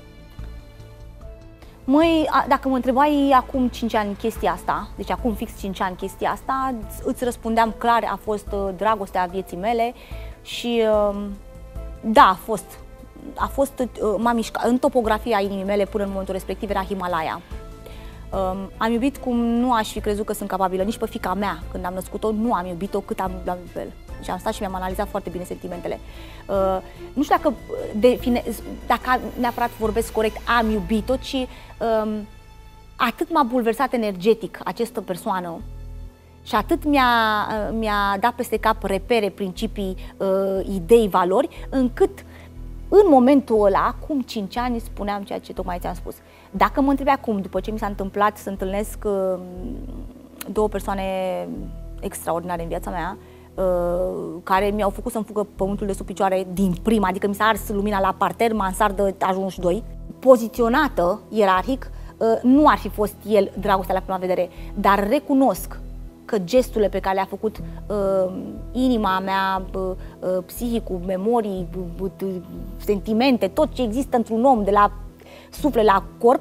Măi, dacă mă întrebai acum 5 ani chestia asta, deci acum fix 5 ani chestia asta, îți răspundeam clar, a fost dragostea vieții mele și da, a fost, m-a mișcat, în topografia inimii mele până în momentul respectiv era Himalaya. Am iubit cum nu aș fi crezut că sunt capabilă, nici pe fiica mea, când am născut-o, nu am iubit-o cât am iubit pe el. Și am stat și mi-am analizat foarte bine sentimentele. Nu știu dacă neapărat vorbesc corect, am iubit-o, ci atât m-a bulversat energetic această persoană și atât mi-a dat peste cap repere, principii, idei, valori, încât în momentul ăla, acum 5 ani, spuneam ceea ce tocmai ți-am spus. Dacă mă întrebi acum, după ce mi s-a întâmplat să întâlnesc două persoane extraordinare în viața mea, care mi-au făcut să-mi fugă pământul de sub picioare din prima, adică mi s-a ars lumina la parter, mansardă, ajunși 2, poziționată, ierarhic, nu ar fi fost el dragostea la prima vedere, dar recunosc că gesturile pe care le-a făcut inima mea, psihicul, memorii, sentimente, tot ce există într-un om, de la suflet la corp,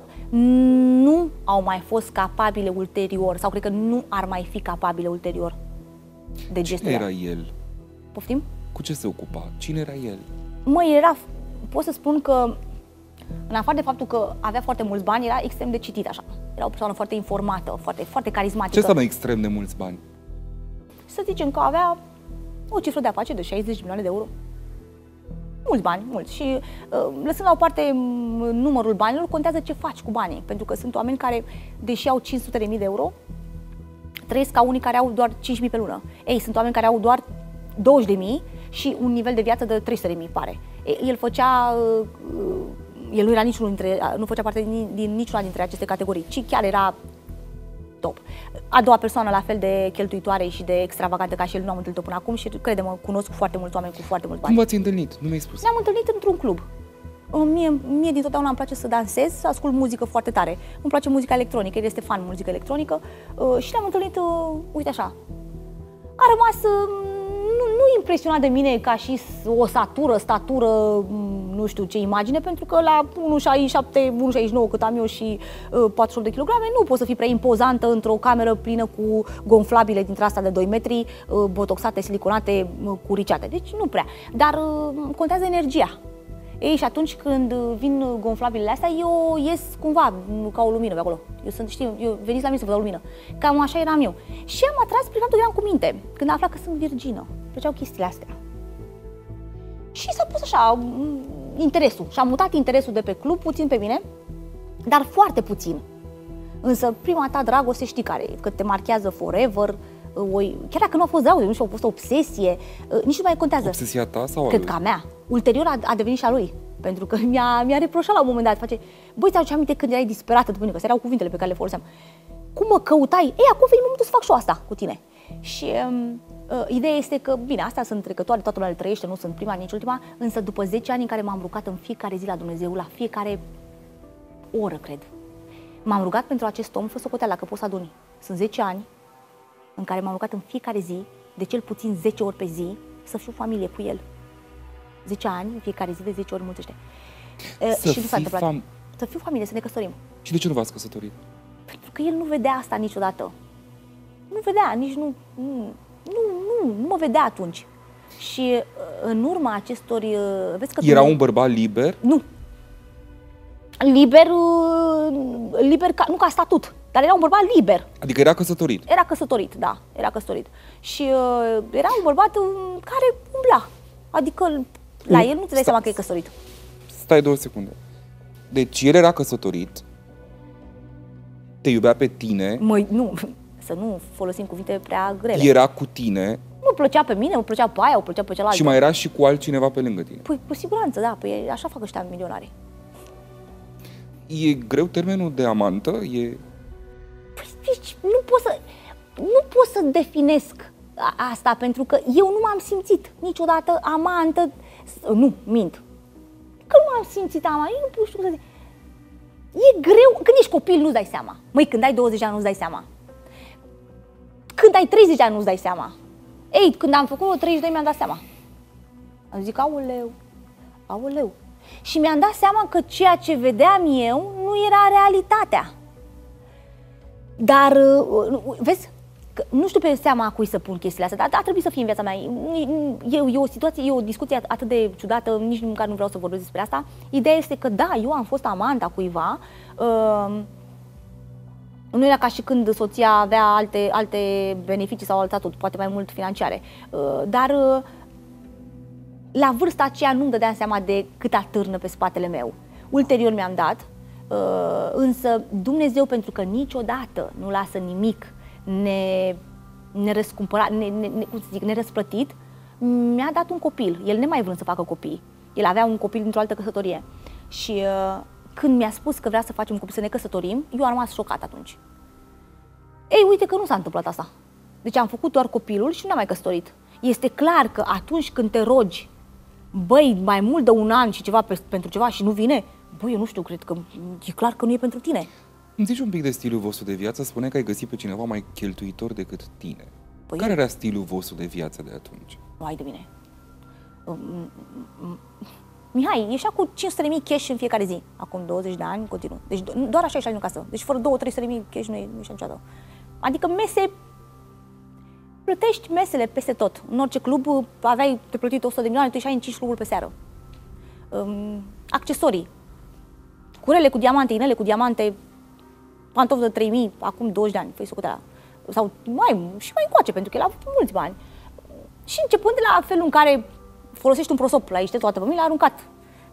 nu au mai fost capabile ulterior, sau cred că nu ar mai fi capabile ulterior de gesturile. Cine era el? Poftim? Cu ce se ocupa? Cine era el? Măi, pot să spun că, în afară de faptul că avea foarte mulți bani, era extrem de citit așa. Era o persoană foarte informată, foarte carismatică. Ce înseamnă extrem de mulți bani? Să zicem că avea o cifră de afaceri de 60 milioane de euro. Mulți bani, mulți. Și lăsând la o parte numărul banilor, contează ce faci cu banii. Pentru că sunt oameni care, deși au 500.000 de euro, trăiesc ca unii care au doar 5.000 pe lună. Ei, sunt oameni care au doar 20.000 și un nivel de viață de 300.000, pare. El făcea... El nu era nu făcea parte din niciuna dintre aceste categorii, ci chiar era top. A doua persoană la fel de cheltuitoare și de extravagantă ca și el nu am întâlnit-o până acum și, crede-mă, cunosc foarte mulți oameni cu foarte mulți bani. Cum v-ați întâlnit? Nu mi-ai spus. Ne-am întâlnit într-un club. Mie dintotdeauna îmi place să dansez, să ascult muzică foarte tare. Îmi place muzica electronică, el este fan muzică electronică și ne-am întâlnit, uite așa. A rămas... Nu impresionat de mine ca și o statură, nu știu ce imagine, pentru că la 1,67, 1,69 cât am eu și 48 de kilograme, nu poți să fii prea impozantă într-o cameră plină cu gonflabile dintre asta de 2 metri, botoxate, siliconate, curiciate. Deci nu prea. Dar contează energia. Ei, și atunci când vin gonflabilele astea, eu ies cumva ca o lumină pe acolo. Eu veniți la mine să vă dau lumină. Cam așa eram eu. Și am atras prin faptul că eram cu minte. Când am aflat că sunt virgină, plăceau chestiile astea. Și s-a pus așa interesul. Și am mutat interesul de pe club puțin pe mine, dar foarte puțin. Însă prima ta dragoste știi care e, că te marchează forever. Chiar dacă nu a fost dragoste, nu știu, a fost o obsesie, nici nu mai contează. Obsesia ta sau a Cred lui? că a mea. Ulterior a devenit și a lui. Pentru că mi-a reproșat la un moment dat. Face, băi, ți-aduce aminte când erai disperată după mine, că astea erau cuvintele pe care le foloseam. Cum mă căutai? Ei, acum veni momentul să fac și eu asta cu tine. Și ideea este că, bine, astea sunt trecătoare, toată lumea le trăiește, nu sunt prima, nici ultima, însă după 10 ani în care m-am rugat în fiecare zi la Dumnezeu, la fiecare oră, cred, m-am rugat pentru acest om, fă socoteala că poți să aduni. Sunt 10 ani în care m-am rugat în fiecare zi, de cel puțin 10 ori pe zi, să fiu familie cu el. 10 ani, în fiecare zi de 10 ori mulțește. Și nu s-a întâmplat. Să fiu familie, să ne căsătorim. Și de ce nu v-ați căsătorit? Pentru că el nu vedea asta niciodată. Nu vedea, nici nu mă vedea atunci. Și în urma acestor... Vezi că Era un bărbat liber? Nu. Liber, nu ca statut, dar era un bărbat liber. Adică era căsătorit? Era căsătorit, da, era căsătorit. Și era un bărbat care umbla. Adică la el nu te dai seama că e căsătorit. Stai 2 secunde. Deci el era căsătorit, te iubea pe tine. Măi, nu, să nu folosim cuvinte prea grele. Era cu tine. Mă plăcea pe mine, mă plăcea pe aia, mă plăcea pe cealaltă. Și mai era și cu altcineva pe lângă tine. Păi, cu siguranță, da, păi așa fac ăștia milionari. E greu termenul de amantă? E... Păi, deci, nu pot să definesc asta, pentru că eu nu m-am simțit niciodată amantă. Nu, mint. Că nu m-am simțit amantă, eu nu știu cum să zic. E greu, când ești copil nu-ți dai seama. Măi, când ai 20 de ani nu-ți dai seama. Când ai 30 de ani nu-ți dai seama. Ei, când am făcut 32 mi-am dat seama. Am zis, aoleu. Și mi-am dat seama că ceea ce vedeam eu nu era realitatea. Dar, vezi, că nu știu pe seama a cui să pun chestiile astea, dar a trebuit să fie în viața mea. E o situație, e o discuție atât de ciudată, nici măcar nu vreau să vorbesc despre asta. Ideea este că, da, eu am fost amanta cuiva. Nu era ca și când soția avea alte beneficii sau alt statut, poate mai mult financiare. Dar la vârsta aceea nu-mi dădeam seama de cât atârnă pe spatele meu. Ulterior mi-am dat Însă Dumnezeu, pentru că niciodată nu lasă nimic nerăscumpărat, cum să zic, nerăsplătit, mi-a dat un copil. El nemai vrând să facă copii. El avea un copil dintr-o altă căsătorie. Și când mi-a spus că vrea să facem un copil, să ne căsătorim, eu am rămas șocat atunci. Ei, uite că nu s-a întâmplat asta. Deci am făcut doar copilul și nu ne-am mai căsătorit. Este clar că atunci când te rogi, băi, mai mult de un an și ceva pentru ceva și nu vine, băi, eu nu știu, cred că e clar că nu e pentru tine. Îmi zici un pic de stilul vostru de viață, spune că ai găsit pe cineva mai cheltuitor decât tine. Păi care era stilul vostru de viață de atunci? Hai de mine. Mihai, ieșea cu 500.000 cash în fiecare zi. Acum 20 de ani, continuu. Deci doar așa ieșea în casă. Deci fără 200.000-300.000 cash nu ieșea niciodată. Adică mese, plătești mesele peste tot. În orice club aveai de plătit 100 de milioane, tu ieșai în 5 cluburi pe seară. Accesorii. Curele cu diamante, inele cu diamante, pantofi de 3.000, acum 20 de ani, fă-i socoteala. Sau mai încoace, pentru că el a avut mulți bani. Și începând de la felul în care folosești un prosop la ieșite toată familia, aruncat.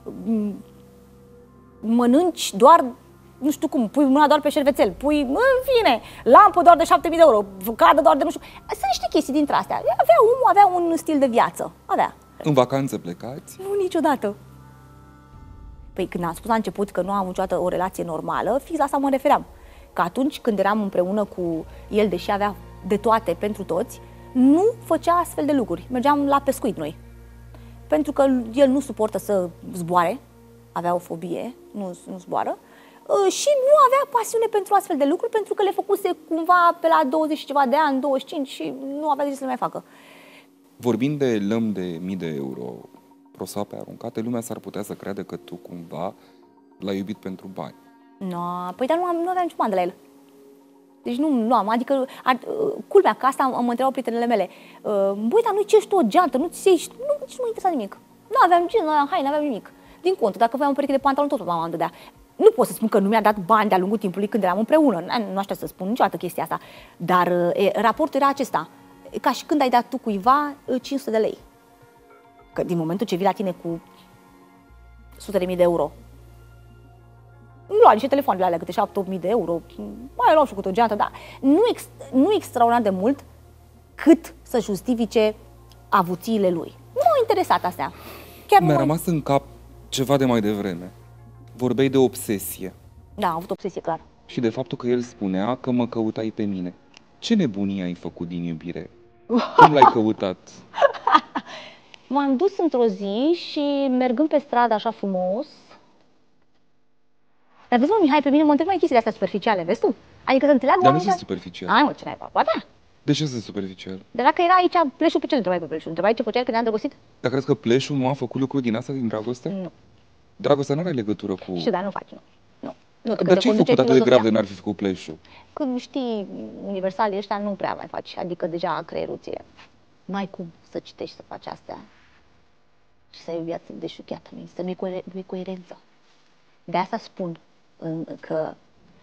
Mănânci doar, nu știu cum, pui mâna doar pe șervețel, pui, în fine, lampă doar de 7.000 de euro, cadă doar de nu știu. Sunt niște chestii dintre astea. Omul avea un stil de viață, avea. În vacanță plecați? Nu, niciodată. Păi când am spus la început că nu am niciodată o relație normală, fix la asta mă refeream. Că atunci când eram împreună cu el, deși avea de toate pentru toți, nu făcea astfel de lucruri. Mergeam la pescuit noi. Pentru că el nu suportă să zboare, avea o fobie, nu zboară, și nu avea pasiune pentru astfel de lucruri, pentru că le făcuse cumva pe la 20 și ceva de ani, 25 și nu avea de ce să le mai facă. Vorbind de lămi de mii de euro, prosoape aruncate, lumea s-ar putea să creadă că tu cumva l-ai iubit pentru bani. No, păi dar nu aveam niciun bani de la el. Deci nu am, adică, culmea, că asta mă întrebau prietenele mele. Băi, dar nu-i cești o geantă, nici nu mă interesa nimic. Nu aveam jeans, nu aveam haine, nu aveam nimic. Din contră, dacă aveam o pereche de pantaloni, tot mama îmi dădea. Nu pot să spun că nu mi-a dat bani de-a lungul timpului când eram împreună. Nu aștept să spun niciodată chestia asta. Dar raportul era acesta. Ca și când ai dat tu cuiva 500 de lei. Că din momentul ce vii la tine cu sute de mii de euro, îmi lua niște telefoane alea, câte 7-8.000 de euro, mai luam și cu o geantă, dar nu extraordinar de mult cât să justifice avuțiile lui. Nu m-au interesat astea. Mi-a rămas în cap ceva de mai devreme. Vorbeai de obsesie. Da, am avut obsesie, clar. Și de faptul că el spunea că mă căutai pe mine. Ce nebunie ai făcut din iubire? Cum l-ai căutat? M-am dus într-o zi și mergând pe stradă așa frumos. Dar vezi, mă, Mihai, pe mine mă întreb mai chestiile astea superficiale, vezi tu? Adică să înțeleagă Dar nu sunt superficial. Ai, mă, ce n-ai, ba da. De ce sunt superficial? De dacă era aici pleșul, pe ce întrebai pe pleșul? Întrebai ce făcea când ne-am drăgostit? Dar crezi că pleșul nu a făcut lucruri din asta, din dragoste? Nu. Dragostea nu are legătură cu... Știu, dar nu faci, nu. Dar ce ai făcut atât de grav de n-ar fi făcut pleșul? Când știi, universalii ăștia nu prea mai faci, adică deja creierul ție. Nu ai cum să citești, să faci astea și să ai o viață deșuchiată, să nu e coerență. De asta spun că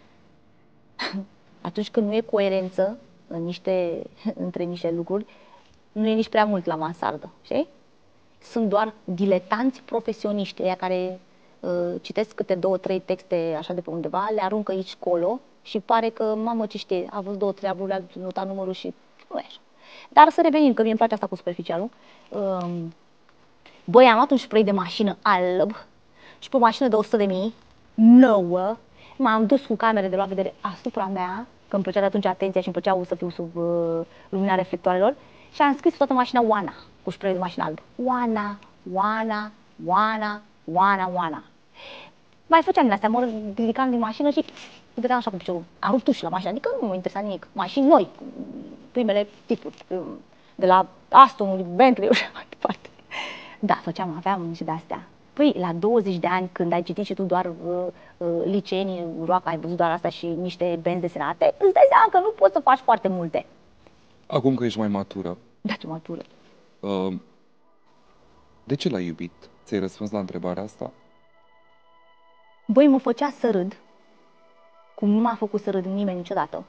atunci când nu e coerență între niște lucruri, nu e nici prea mult la mansardă, știi? Sunt doar diletanți profesioniști, ăia care citesc câte 2-3 texte așa de pe undeva, le aruncă aici colo și pare că, mamă, ce știe, a văzut 2-3 abruri, a notat numărul și nu e așa. Dar să revenim, că mie îmi place asta cu superficialul. Băi, am luat un spray de mașină alb și pe o mașină de 100.000, nouă, m-am dus cu camere de luat vedere asupra mea, că îmi plăcea de atunci atenția și îmi plăcea să fiu sub lumina reflectoarelor, și am scris toată mașina Oana, cu spray de mașină alb. Oana, Oana, Oana, Oana, Oana. Mai făceam din astea, mă ridicam din mașină și dădeam așa cu piciorul. Am rupt uși la mașină, adică nu mă interesa nimic. Mașini noi, primele tipuri, de la Aston, Bentley și mai departe. Da, aveam și de astea. Păi, la 20 de ani, când ai citit și tu doar liceenii, roaca, ai văzut doar asta și niște benzi desenate, îți dai seama că nu poți să faci foarte multe. Acum că ești mai matură. Da, ce matură. De ce l-ai iubit? Ți-ai răspuns la întrebarea asta? Băi, mă făcea să râd, cum nu m-a făcut să râd nimeni niciodată.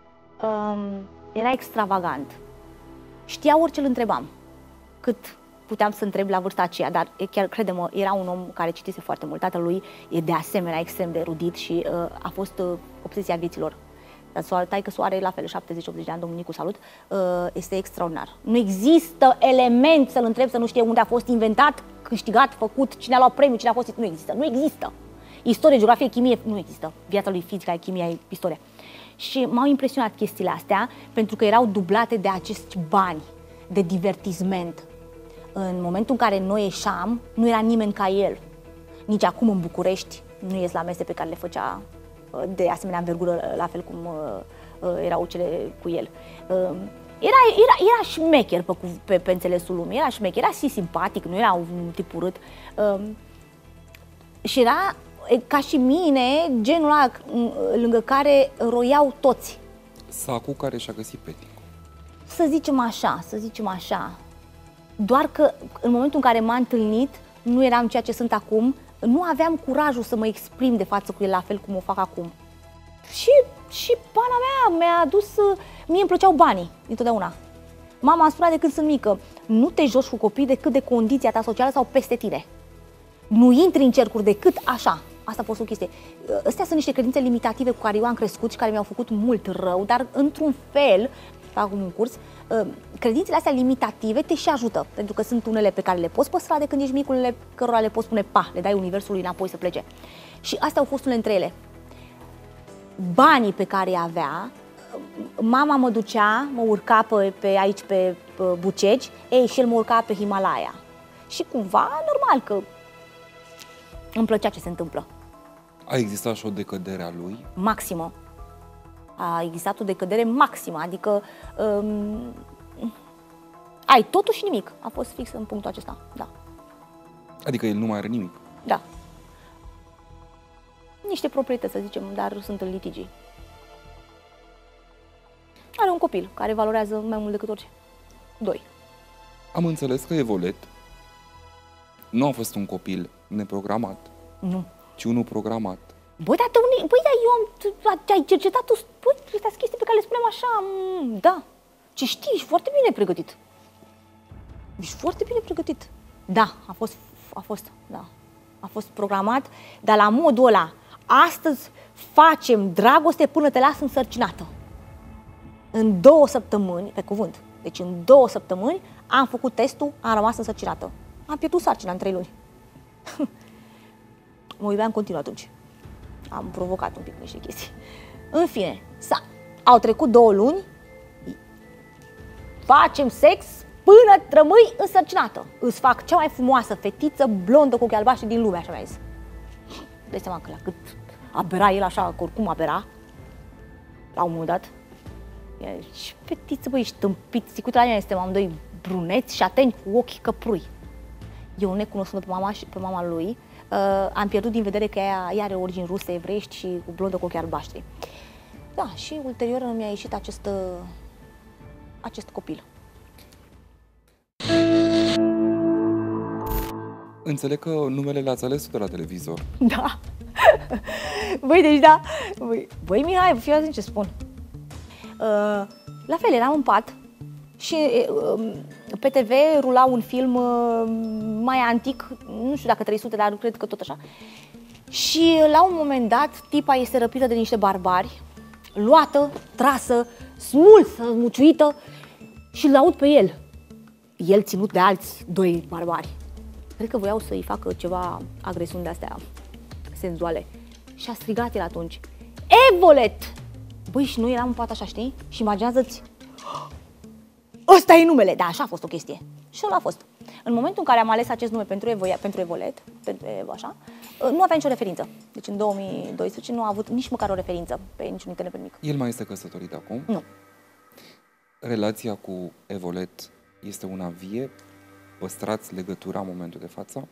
Era extravagant. Știa orice îl întrebam. Cât puteam să întreb la vârsta aceea, dar chiar, crede-mă, era un om care citise foarte mult. Tatălui e de asemenea extrem de erudit și a fost obsesia vieților. Dar taică-su are la fel 70-80 de ani, domnul Nicu, salut, este extraordinar. Nu există element să-l întreb să nu știe unde a fost inventat, câștigat, făcut, cine a luat premiu, cine a fost... Nu există, nu există. Istorie, geografie, chimie, nu există. Viața lui, fizica, chimia, istoria. Și m-au impresionat chestiile astea pentru că erau dublate de acești bani de divertisment. În momentul în care noi ieșeam, nu era nimeni ca el. Nici acum în București nu ies la mese pe care le făcea de asemenea învergură, la fel cum erau cele cu el. Era șmecher pe înțelesul lumii, era șmecher, era și simpatic, nu era un tip urât. Și era, ca și mine, genul ăla lângă care roiau toți. Sacul care și-a găsit peticul. Să zicem așa. Doar că în momentul în care m-a întâlnit, nu eram ceea ce sunt acum, nu aveam curajul să mă exprim de față cu el la fel cum o fac acum. Și pana mea mi-a adus, mie îmi plăceau banii dintotdeauna. Mama a spus de când sunt mică, nu te joci cu copii decât de condiția ta socială sau peste tine. Nu intri în cercuri decât așa. Asta a fost o chestie. Astea sunt niște credințe limitative cu care eu am crescut și care mi-au făcut mult rău, dar într-un fel, fac un curs, credințele astea limitative te și ajută, pentru că sunt unele pe care le poți păstra de când ești mic, unele cărora le poți spune le dai universului înapoi să plece. Și astea au fost unele dintre ele. Banii pe care îi avea, mama mă ducea, mă urca aici pe Bucegi, și el mă urca pe Himalaya. Și cumva, normal că îmi plăcea ce se întâmplă. A existat și o decădere a lui? Maximă. A existat o decădere maximă, adică ai totul și nimic. A fost fix în punctul acesta, da. Adică el nu mai are nimic? Da. Niște proprietăți, să zicem, dar sunt în litigii. Are un copil care valorează mai mult decât orice. 2. Am înțeles că Evolet nu a fost un copil neprogramat. Nu. Ci unul programat. Băi, dar ai cercetat tu, băi, astea sunt chestii pe care le spunem așa, da. Ce știi, ești foarte bine pregătit. Ești foarte bine pregătit. Da, a fost programat, dar la modul ăla. Astăzi facem dragoste până te las însărcinată. În 2 săptămâni, pe cuvânt, deci în 2 săptămâni am făcut testul, am rămas însărcinată. Am pierdut sarcina în 3 luni. Mă iubeam continuu atunci. Am provocat un pic niște chestii. În fine, au trecut 2 luni, facem sex până rămâi însărcinată. Îți fac cea mai frumoasă fetiță blondă cu ochi albaștri din lume, așa mi-a zis. Dai seama că la cât abera el așa, că oricum abera, la un moment dat. Și fetiță, băi, ești tâmpit, sicut la mine, suntem amândoi bruneți și atenți cu ochii căprui. Eu, necunoscând pe mama lui, am pierdut din vedere că ea are origini ruse, evreiești și cu blondă cu ochi albaștri. Da, și ulterior mi-a ieșit acest copil. Înțeleg că numele le-ați ales de la televizor. Da. Băi, deci da. Băi, Mihai, fii atent ce spun. La fel, eram în pat și pe TV rula un film mai antic, nu știu dacă 300, dar cred că tot așa. Și la un moment dat, tipa este răpită de niște barbari, luată, trasă, smulsă, muciuită și îl aud pe el. El ținut de alți 2 barbari. Cred că voiau să-i facă ceva agresiuni de-astea senzuale. Și a strigat el atunci: Evolet! Băi, și noi eram în pat așa, știi? Și imaginează-ți, ăsta e numele! Da, așa a fost o chestie. Și ăla a fost. În momentul în care am ales acest nume pentru Evolet, așa, nu avea nicio referință. Deci în 2012 nu a avut nici măcar o referință pe niciun internet nimic. El mai este căsătorit acum? Nu. Relația cu Evolet este una vie? Păstrați legătura în momentul de față?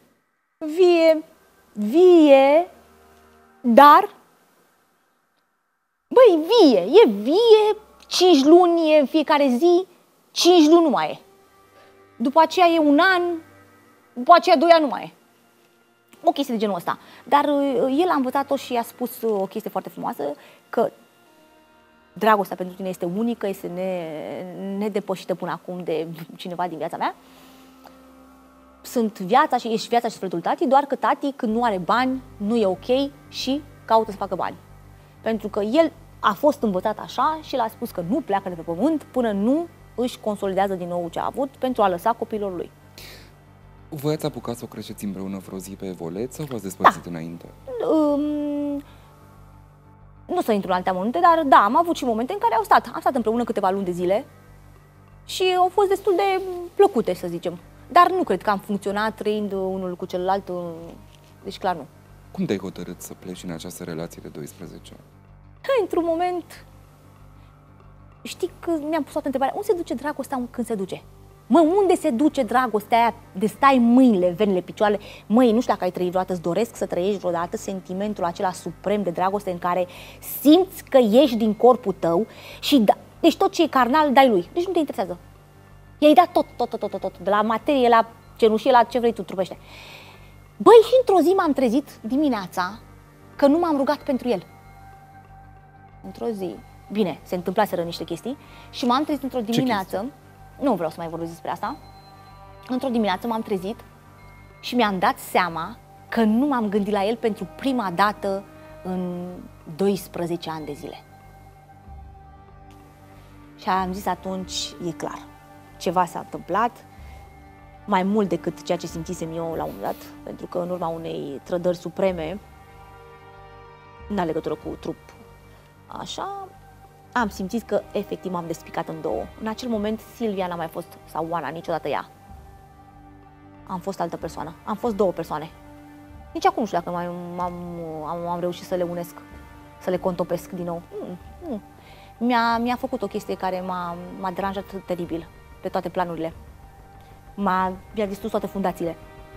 Vie, dar... Băi, e vie, 5 luni e în fiecare zi, 5 luni nu mai e. După aceea e 1 an, după aceea 2 ani nu mai e. O chestie de genul ăsta. Dar el a învățat-o și a spus o chestie foarte frumoasă, că dragostea pentru tine este unică, este nedepășită până acum de cineva din viața mea. sunt viața și ești viața și sufletul tati, doar că tati, când nu are bani, nu e ok și caută să facă bani. Pentru că el a fost învățat așa și l-a spus că nu pleacă de pe pământ până nu își consolidează din nou ce a avut pentru a lăsa copilul lui. Voi ați apucat să o creșteți împreună vreo zi pe Evolet sau v-ați despărțit înainte? Nu să intru în alte amănunte, dar da, am avut și momente în care am stat împreună câteva luni de zile și au fost destul de plăcute, să zicem. Dar nu cred că am funcționat trăind unul cu celălalt, deci clar nu. Cum te-ai hotărât să pleci în această relație de 12 ani? Într-un moment, știi că mi-am pus toată întrebarea, unde se duce dragostea când se duce? Mă, unde se duce dragostea aia de stai mâinile, venile, picioarele? Măi, nu știu dacă ai trăit vreodată, îți doresc să trăiești vreodată sentimentul acela suprem de dragoste în care simți că ieși din corpul tău și deci tot ce e carnal dai lui. Deci nu te interesează. I-ai dat tot, de la materie, la cenușie, la ce vrei tu, trupește. Băi, și într-o zi m-am trezit dimineața că nu m-am rugat pentru el. Într-o zi, bine, se întâmplaseră niște chestii și m-am trezit într-o dimineață, nu vreau să mai vorbesc despre asta, într-o dimineață m-am trezit și mi-am dat seama că nu m-am gândit la el pentru prima dată în 12 ani de zile. Și am zis atunci, e clar, ceva s-a întâmplat, mai mult decât ceea ce simțisem eu la un moment dat, pentru că în urma unei trădări supreme, n-a legătură cu trup, așa, am simțit că efectiv m-am despicat în două. În acel moment Silvia n-a mai fost, sau Oana, niciodată ea. Am fost altă persoană, am fost două persoane. Nici acum nu știu dacă am reușit să le unesc, să le contopesc din nou. Nu. Mi-a făcut o chestie care m-a deranjat teribil pe toate planurile. Mi-a distrus toate fundațiile.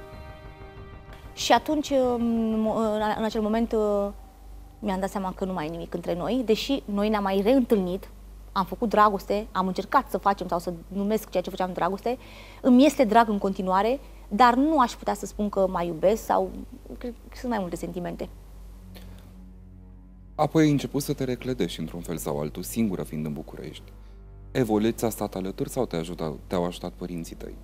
Și atunci, în acel moment, mi-am dat seama că nu mai e nimic între noi, deși noi ne-am mai reîntâlnit, am făcut dragoste, am încercat să facem sau să numesc ceea ce făceam dragoste, îmi este drag în continuare, dar nu aș putea să spun că mai iubesc sau cred că sunt mai multe sentimente. Apoi ai început să te reclădești într-un fel sau altul, singură fiind în București. Evolet ți-a stat alături sau te-au ajutat părinții tăi?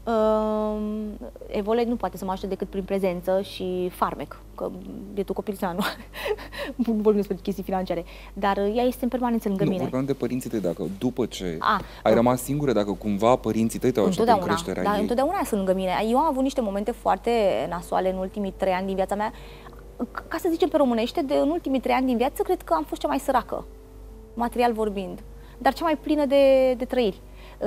Evolet nu poate să mă ajute decât prin prezență și farmec, că bietul copil nu vorbim despre chestii financiare, dar ea este în permanență lângă mine. Nu, vorbeam de părinții tăi, dacă după ce ai rămas singură, dacă cumva părinții tăi te-au ajutat în creșterea ei. Întotdeauna sunt lângă mine. Eu am avut niște momente foarte nasoale în ultimii 3 ani din viața mea, ca să zicem pe românește, în ultimii 3 ani din viață, cred că am fost cea mai săracă, material vorbind, dar cea mai plină de trăiri.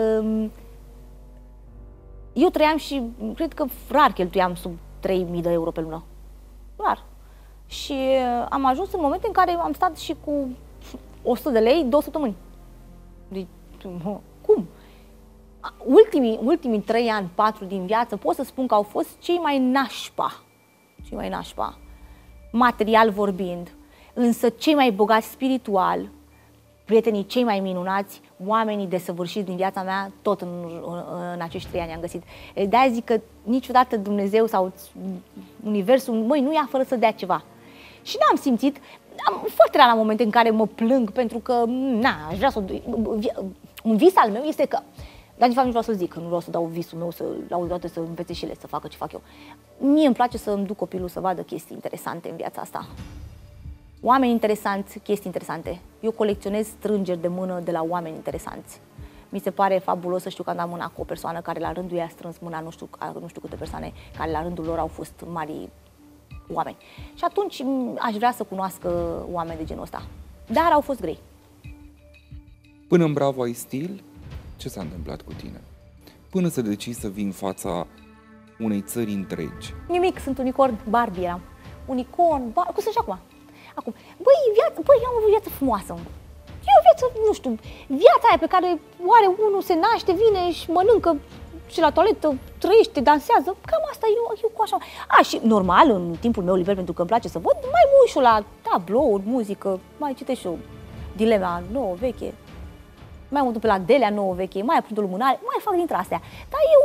Eu trăiam și cred că rar cheltuiam sub 3.000 de euro pe lună. Rar. Și am ajuns în momente în care am stat și cu 100 de lei 2 săptămâni. Deci, cum? Ultimii 3 ani, 4 din viață, pot să spun că au fost cei mai nașpa, material vorbind, însă cei mai bogați spiritual, prietenii cei mai minunați, oamenii desăvârșiți din viața mea, tot în acești 3 ani am găsit. De-aia zic că niciodată Dumnezeu sau Universul, măi, nu ia fără să dea ceva. Și n-am simțit, foarte rar la momente în care mă plâng, pentru că, aș vrea să... Un vis al meu este că, dar de fapt nu vreau să zic, că nu vreau să dau visul meu, la o dată să învețe și ele să facă ce fac eu. Mie îmi place să îmi duc copilul să vadă chestii interesante în viața asta. Oameni interesanți, chestii interesante. Eu colecționez strângeri de mână de la oameni interesanți. Mi se pare fabulos să știu că am dat mâna cu o persoană care la rândul ei a strâns mâna nu știu câte persoane care la rândul lor au fost mari oameni. Și atunci aș vrea să cunoască oameni de genul ăsta. Dar au fost grei. Până în Bravo ai stil, ce s-a întâmplat cu tine? Până să decizi să vii în fața unei țări întregi. Nimic, sunt unicorn, Barbie eram. Unicorn, cum sunt și acum? Băi, eu am avut viață frumoasă. E o viață, nu știu, viața aia pe care oare unul se naște, vine și mănâncă și la toaletă, trăiește, dansează. Cam asta eu cu așa. Și normal, în timpul meu liber, pentru că îmi place să văd, mai mă uit și la tablouri, muzică, mai citesc și eu Dilema nouă, veche, mai mă duc pe la Delea nouă, veche, mai aprindul lumânare, mai fac dintre astea. Dar eu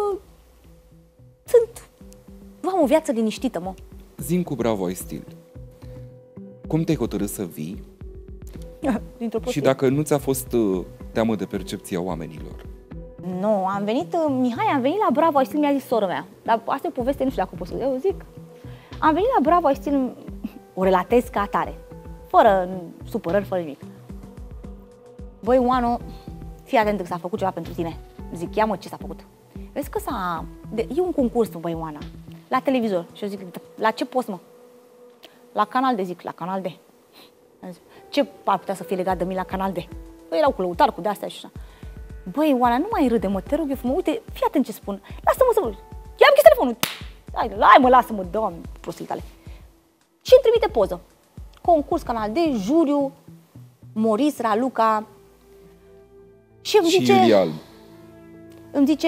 am o viață liniștită, mă. Zi-mi cu Bravo ai stil. Cum te-ai hotărât să vii? Și dacă nu ți-a fost teamă de percepția oamenilor? Nu, am venit, Mihai, am venit la Bravo, ai stil, mi-a zis sora mea. Dar asta e o poveste, nu știu dacă pot să eu zic. Am venit la Bravo, ai stil, o relatez ca atare. Fără supărări, fără nimic. Băi, Oano, fii atent că s-a făcut ceva pentru tine. Zic, ia mă, ce s-a făcut? Vezi că e un concurs, băi, Oana, la televizor. Și eu zic, la ce post, mă? La Canal D, zic, la Canal D. Ce ar putea să fie legat de mine la Canal D? Păi erau cu lăutar, cu de-astea și așa. Băi, Oana, nu mai râde, mă, te rog eu frumos, uite, fii atent ce spun. Lasă-mă să văd. Ia-mi închis telefonul. Hai, mă, lasă-mă, Doamne, prostii tale. Și îmi trimite poză. Concurs Canal D, juriu, Moris, Raluca. Și îmi zice... Iulia Albu. Îmi zice...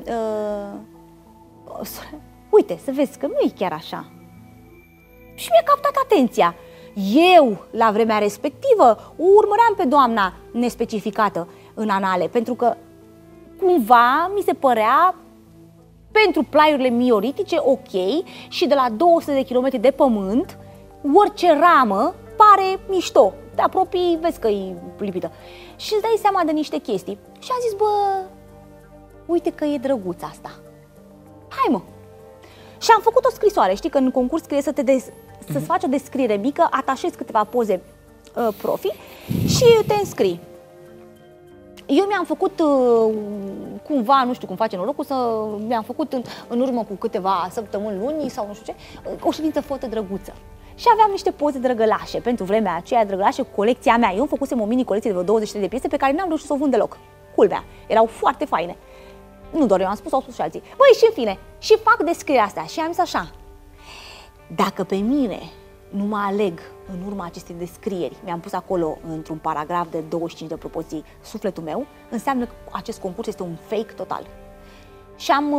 uite, să vezi că nu e chiar așa. Și mi-a captat atenția. Eu, la vremea respectivă, o urmăream pe doamna nespecificată în anale, pentru că cumva mi se părea, pentru plaiurile mioritice, ok, și de la 200 de kilometri de pământ, orice ramă pare mișto. Te apropii, vezi că e lipită. Și îți dai seama de niște chestii. Și am zis, bă, uite că e drăguț asta. Hai, mă! Și am făcut o scrisoare. Știi că în concurs scrie să-ți faci o descriere mică, atașezi câteva poze profi și te înscrii. Eu mi-am făcut cumva, nu știu cum face norocul, mi-am făcut în urmă cu câteva săptămâni, luni sau nu știu ce, o ședință foto drăguță. Și aveam niște poze drăgălașe, pentru vremea aceea drăgălașe, colecția mea. Eu făcusem o mini-colecție de vreo 23 de piese pe care n-am reușit să o vând deloc. Culmea, erau foarte faine. Nu doar eu am spus, au spus și alții. Băi, și în fine, și fac descrierea asta și am zis așa: dacă pe mine nu mă aleg în urma acestei descrieri, mi-am pus acolo într-un paragraf de 25 de propoziții sufletul meu, înseamnă că acest concurs este un fake total. Și am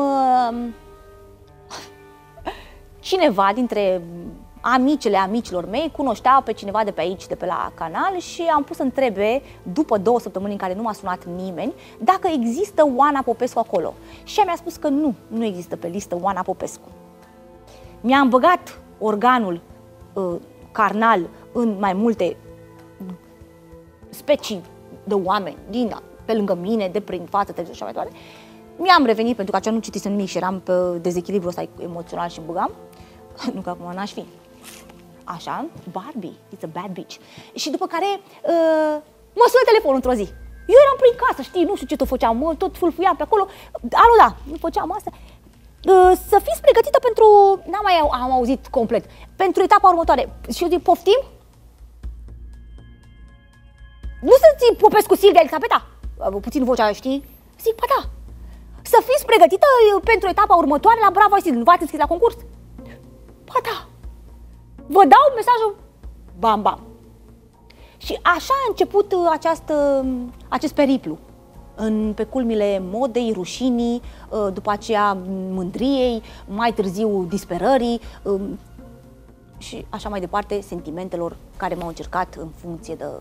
cineva dintre amicilor mei cunoștea pe cineva de pe aici, de pe la canal, și am pus să întrebe, după 2 săptămâni în care nu m-a sunat nimeni, dacă există Oana Popescu acolo. Și mi-a spus că nu există pe listă Oana Popescu. Mi-am băgat organul carnal în mai multe specii de oameni pe lângă mine, de prin față, televizor și așa mai departe. Mi-am revenit pentru că aceea nu citisem nimic și eram pe dezechilibru ăsta emoțional și băgam. Nu că acum n-aș fi. Așa, Barbie, it's a bad bitch. Și după care mă sună telefonul într-o zi. Eu eram prin casă, știi, nu știu ce tot făceam, tot fulfuiam pe acolo. Alo, da, nu făceam asta. Să fiți pregătită pentru, am auzit complet, pentru etapa următoare. Și eu zic, poftim? Nu să ții Popescu Silvia Elisabeta? Puțin vocea, știi? Zic, ba da. Să fiți pregătită pentru etapa următoare la Bravo Isil. Nu v-ați înscris la concurs? Ba da. Vă dau mesajul, bam, bam. Și așa a început acest periplu. Pe culmile modei, rușinii, după aceea mândriei, mai târziu disperării și așa mai departe, sentimentelor care m-au încercat în funcție de...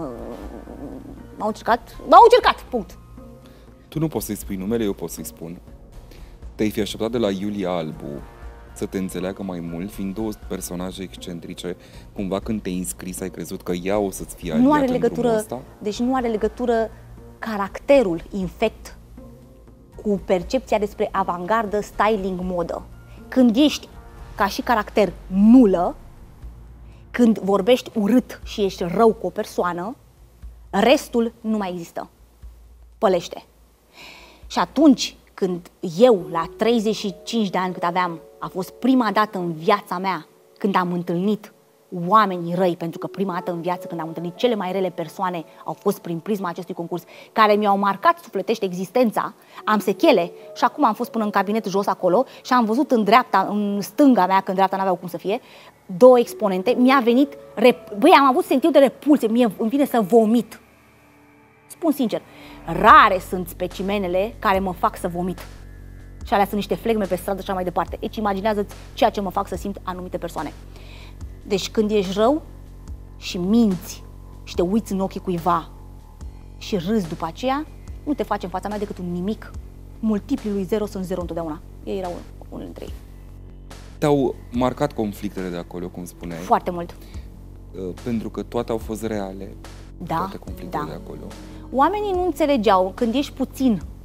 M-au încercat, punct. Tu nu poți să-i spui numele, eu pot să-i spun. Te-ai fi așteptat de la Iulia Albu să te înțeleagă mai mult, fiind 2 personaje excentrice, cumva când te-ai înscris ai crezut că ea o să-ți fie aliat în drumul ăsta? Deci nu are legătură caracterul infect cu percepția despre avangardă, styling, modă. Când ești ca și caracter nulă, când vorbești urât și ești rău cu o persoană, restul nu mai există. Pălește. Și atunci când eu, la 35 de ani cât aveam, a fost prima dată în viața mea când am întâlnit oamenii răi, pentru că prima dată în viață când am întâlnit cele mai rele persoane au fost prin prisma acestui concurs, care mi-au marcat sufletește existența, am sechele și acum am fost până în cabinet jos acolo și am văzut în stânga mea, când dreapta n-aveau cum să fie, 2 exponente, mi-a venit, băi, am avut sentimentul de repulsie, îmi vine să vomit. Spun sincer, rare sunt specimenele care mă fac să vomit. Și alea sunt niște flegme pe stradă și așa mai departe. Deci imaginează-ți ceea ce mă fac să simt anumite persoane. Deci când ești rău și minți și te uiți în ochii cuiva și râzi după aceea, nu te faci în fața mea decât un nimic. Multiplii lui 0 sunt 0 întotdeauna. Ei erau unul dintre ei. Te-au marcat conflictele de acolo, cum spuneai? Foarte mult. Pentru că toate au fost reale. Da, toate conflictele da. de acolo. Oamenii nu înțelegeau, când ești puțin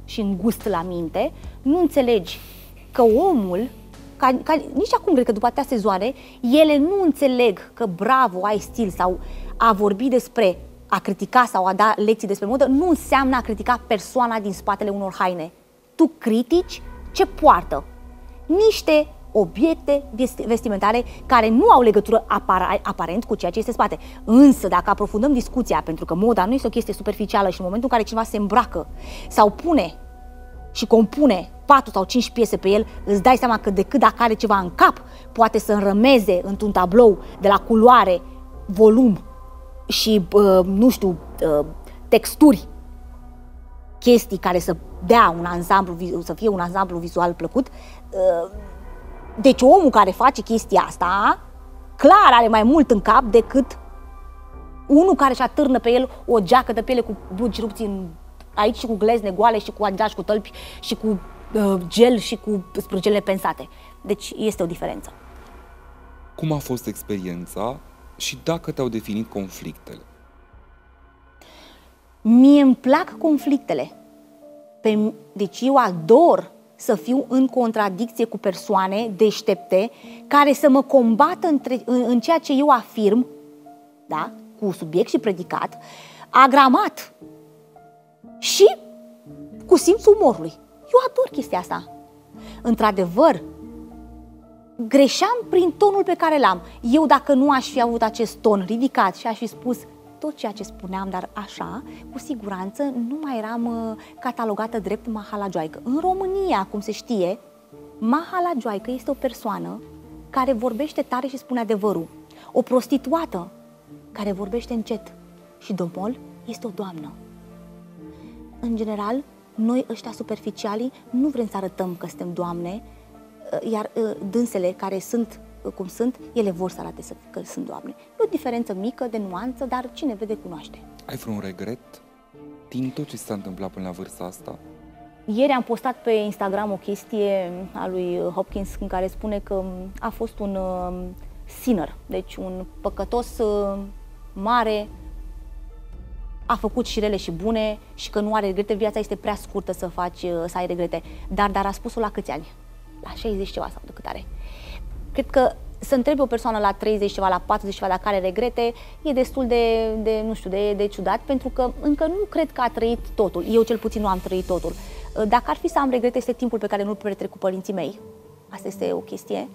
și în gust la minte, nu înțelegi că omul, nici acum cred că după atâtea sezoane, ele nu înțeleg că bravo, ai stil sau a vorbi despre, a critica sau a da lecții despre modă, nu înseamnă a critica persoana din spatele unor haine. Tu critici ce poartă. Niște obiecte vestimentare care nu au legătură aparent cu ceea ce este spate. Însă, dacă aprofundăm discuția, pentru că moda nu este o chestie superficială și în momentul în care cineva se îmbracă sau pune și compune 4 sau 5 piese pe el, îți dai seama că decât dacă are ceva în cap, poate să înrămeze într-un tablou de la culoare, volum și, nu știu, texturi, chestii care să dea un ansamblu, să fie un ansamblu vizual plăcut. Deci omul care face chestia asta, clar are mai mult în cap decât unul care își atârnă pe el o geacă de piele cu blugi rupți aici și cu glezne goale și cu andrași, cu tălpi și cu gel și cu sprâncene pensate. Deci este o diferență. Cum a fost experiența și dacă te-au definit conflictele? Mie îmi plac conflictele. Deci eu ador să fiu în contradicție cu persoane deștepte care să mă combată în ceea ce eu afirm, da? Cu subiect și predicat, agramat și cu simțul umorului. Eu ador chestia asta. Într-adevăr, greșeam prin tonul pe care l-am. Eu, dacă nu aș fi avut acest ton ridicat și aș fi spus tot ceea ce spuneam, dar așa, cu siguranță nu mai eram catalogată drept mahalagioaică. În România, cum se știe, mahalagioaică este o persoană care vorbește tare și spune adevărul. O prostituată care vorbește încet. Și domol este o doamnă. În general, noi ăștia superficialii nu vrem să arătăm că suntem doamne, iar dânsele care sunt cum sunt, ele vor să arate că sunt doamne. E o diferență mică, de nuanță, dar cine vede cunoaște. Ai vreun regret din tot ce s-a întâmplat până la vârsta asta? Ieri am postat pe Instagram o chestie a lui Hopkins în care spune că a fost un sinner, deci un păcătos mare, a făcut și rele și bune și că nu are regrete, viața este prea scurtă să ai regrete. Dar a spus-o la câți ani? La 60 ceva sau de cât are? Cred că să întrebi o persoană la 30 ceva, la 40 ceva, dacă are regrete, e destul nu știu, de ciudat, pentru că încă nu cred că a trăit totul. Eu cel puțin nu am trăit totul. Dacă ar fi să am regrete, este timpul pe care nu-l petrec cu părinții mei. Asta este o chestie.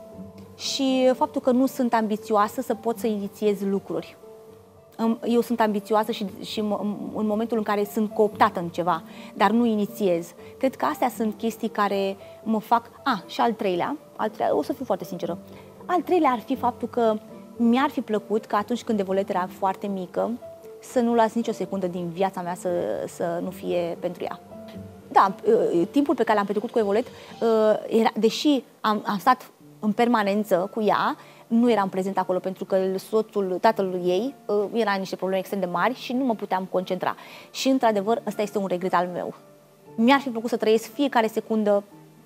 Și faptul că nu sunt ambițioasă să pot să inițiez lucruri. Eu sunt ambițioasă și în momentul în care sunt cooptată în ceva, dar nu inițiez. Cred că astea sunt chestii care mă fac... Și al treilea, o să fiu foarte sinceră, al treilea ar fi faptul că mi-ar fi plăcut că atunci când Evolet era foarte mică, să nu las nicio secundă din viața mea să nu fie pentru ea. Da, timpul pe care l-am petrecut cu Evolet, deși am stat în permanență cu ea, nu eram prezent acolo pentru că tatăl ei era în niște probleme extrem de mari și nu mă puteam concentra. Și într-adevăr, ăsta este un regret al meu. Mi-ar fi plăcut să trăiesc fiecare secundă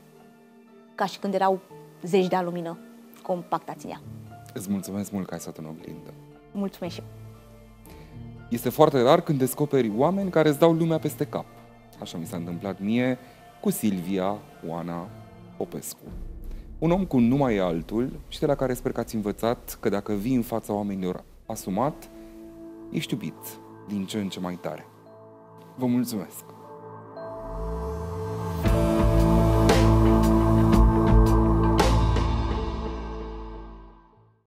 ca și când erau zeci de ani lumină compactați în ea. Îți mulțumesc mult că ai stat în oglindă. Mulțumesc și eu. Este foarte rar când descoperi oameni care îți dau lumea peste cap. Așa mi s-a întâmplat mie cu Silvia Oana Popescu. Un om cum nu mai e altul și de la care sper că ați învățat că dacă vii în fața oamenilor asumat, ești iubit din ce în ce mai tare. Vă mulțumesc!